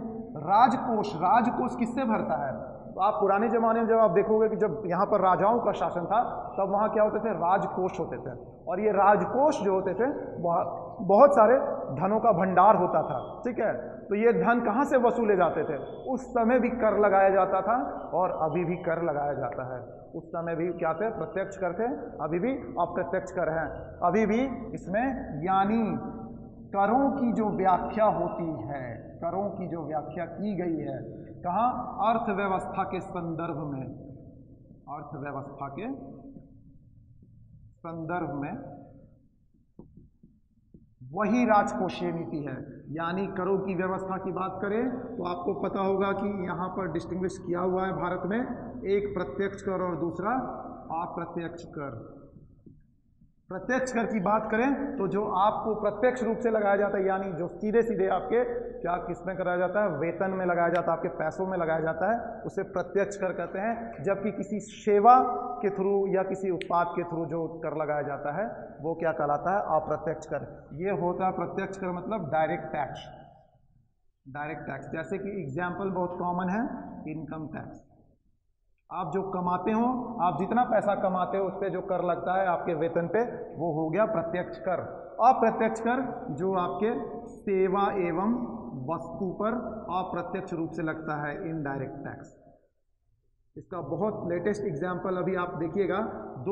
राजकोष किससे भरता है? तो आप पुराने ज़माने में जब आप देखोगे कि जब यहाँ पर राजाओं का शासन था तब वहाँ क्या होते थे? राजकोष होते थे। और ये राजकोष जो होते थे बहुत सारे धनों का भंडार होता था, ठीक है। तो ये धन कहाँ से वसूले जाते थे? उस समय भी कर लगाया जाता था और अभी भी कर लगाया जाता है। उस समय भी क्या थे? प्रत्यक्ष कर थे, अभी भी अप्रत्यक्ष कर हैं। अभी भी इसमें यानी करों की जो व्याख्या होती है, करों की जो व्याख्या की गई है, कहाँ? अर्थव्यवस्था के संदर्भ में, अर्थव्यवस्था के संदर्भ में वही राजकोषीय नीति है। यानी करों की व्यवस्था की बात करें तो आपको पता होगा कि यहाँ पर डिस्टिंग्विश किया हुआ है भारत में, एक प्रत्यक्ष कर और दूसरा अप्रत्यक्ष कर। प्रत्यक्ष कर की बात करें तो जो आपको प्रत्यक्ष रूप से लगाया जाता है, यानी जो सीधे सीधे आपके क्या किसमें कराया जाता है? वेतन में लगाया जाता है, आपके पैसों में लगाया जाता है, उसे प्रत्यक्ष कर कहते हैं। जबकि किसी सेवा के थ्रू या किसी उत्पाद के थ्रू जो कर लगाया जाता है वो क्या कहलाता है? अप्रत्यक्ष कर। ये होता है प्रत्यक्ष कर, मतलब डायरेक्ट टैक्स। डायरेक्ट टैक्स, जैसे कि एग्जाम्पल बहुत कॉमन है, इनकम टैक्स। आप जो कमाते हो, आप जितना पैसा कमाते हो उस पर जो कर लगता है आपके वेतन पे, वो हो गया प्रत्यक्ष कर। अप्रत्यक्ष कर जो आपके सेवा एवं वस्तु पर अप्रत्यक्ष रूप से लगता है, इनडायरेक्ट टैक्स। इसका बहुत लेटेस्ट एग्जाम्पल अभी आप देखिएगा,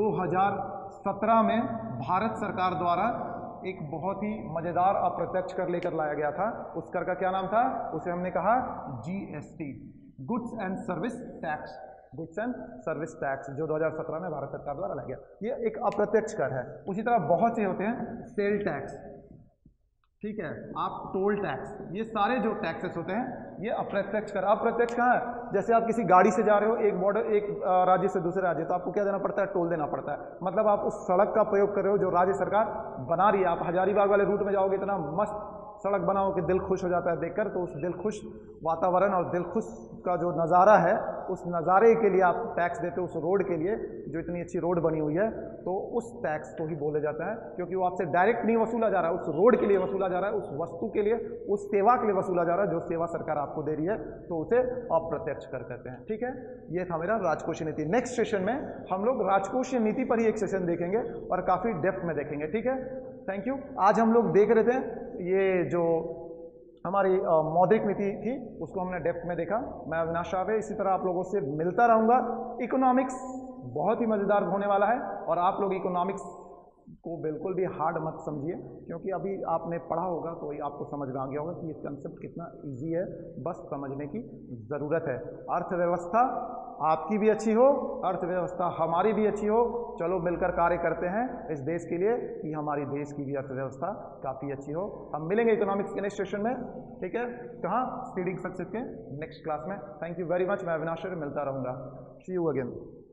2017 में भारत सरकार द्वारा एक बहुत ही मजेदार अप्रत्यक्ष कर लेकर लाया गया था। उस कर का क्या नाम था? उसे हमने कहा GST, goods and service tax. Goods and service tax जो 2017 में भारत सरकार द्वारा लाया गया, ये एक अप्रत्यक्ष कर है। उसी तरह बहुत से होते हैं, सेल टैक्स, ठीक है, आप टोल टैक्स, ये सारे जो टैक्सेस होते हैं ये अप्रत्यक्ष कर। अप्रत्यक्ष कहाँ है? जैसे आप किसी गाड़ी से जा रहे हो एक बॉर्डर, एक राज्य से दूसरे राज्य, तो आपको क्या देना पड़ता है? टोल देना पड़ता है। मतलब आप उस सड़क का प्रयोग कर रहे हो जो राज्य सरकार बना रही है। आप हजारीबाग वाले रूट में जाओगे, इतना मस्त सड़क बनाओ कि दिल खुश हो जाता है देखकर। तो उस दिल खुश वातावरण और दिल खुश का जो नज़ारा है, उस नज़ारे के लिए आप टैक्स देते हो, उस रोड के लिए जो इतनी अच्छी रोड बनी हुई है, तो उस टैक्स को ही बोले जाता है। क्योंकि वो आपसे डायरेक्ट नहीं वसूला जा रहा है, उस रोड के लिए वसूला जा रहा है, उस वस्तु के लिए, उस सेवा के लिए वसूला जा रहा है जो सेवा सरकार आपको दे रही है, तो उसे अप्रत्यक्ष कर कहते हैं, ठीक है। ये था मेरा राजकोषीय नीति। नेक्स्ट सेशन में हम लोग राजकोषीय नीति पर ही एक सेशन देखेंगे और काफ़ी डेप्थ में देखेंगे, ठीक है। Thank you. आज हम लोग देख रहे थे ये जो हमारी मौद्रिक नीति थी, उसको हमने डेप्थ में देखा। मैं अविनाश शावे, इसी तरह आप लोगों से मिलता रहूँगा। इकोनॉमिक्स बहुत ही मज़ेदार होने वाला है और आप लोग इकोनॉमिक्स को बिल्कुल भी हार्ड मत समझिए, क्योंकि अभी आपने पढ़ा होगा तो आपको समझ में आ गया होगा कि ये कंसेप्ट कितना इजी है, बस समझने की ज़रूरत है। अर्थव्यवस्था आपकी भी अच्छी हो, अर्थव्यवस्था हमारी भी अच्छी हो, चलो मिलकर कार्य करते हैं इस देश के लिए कि हमारी देश की भी अर्थव्यवस्था काफ़ी अच्छी हो। हम मिलेंगे इकोनॉमिक्स के नेक्स्ट सेशन में, ठीक है। कहाँ? सीडिंग सक्सेस के नेक्स्ट क्लास में। Thank you very much. मैं अविनाश शावे, मिलता रहूँगा। See you again.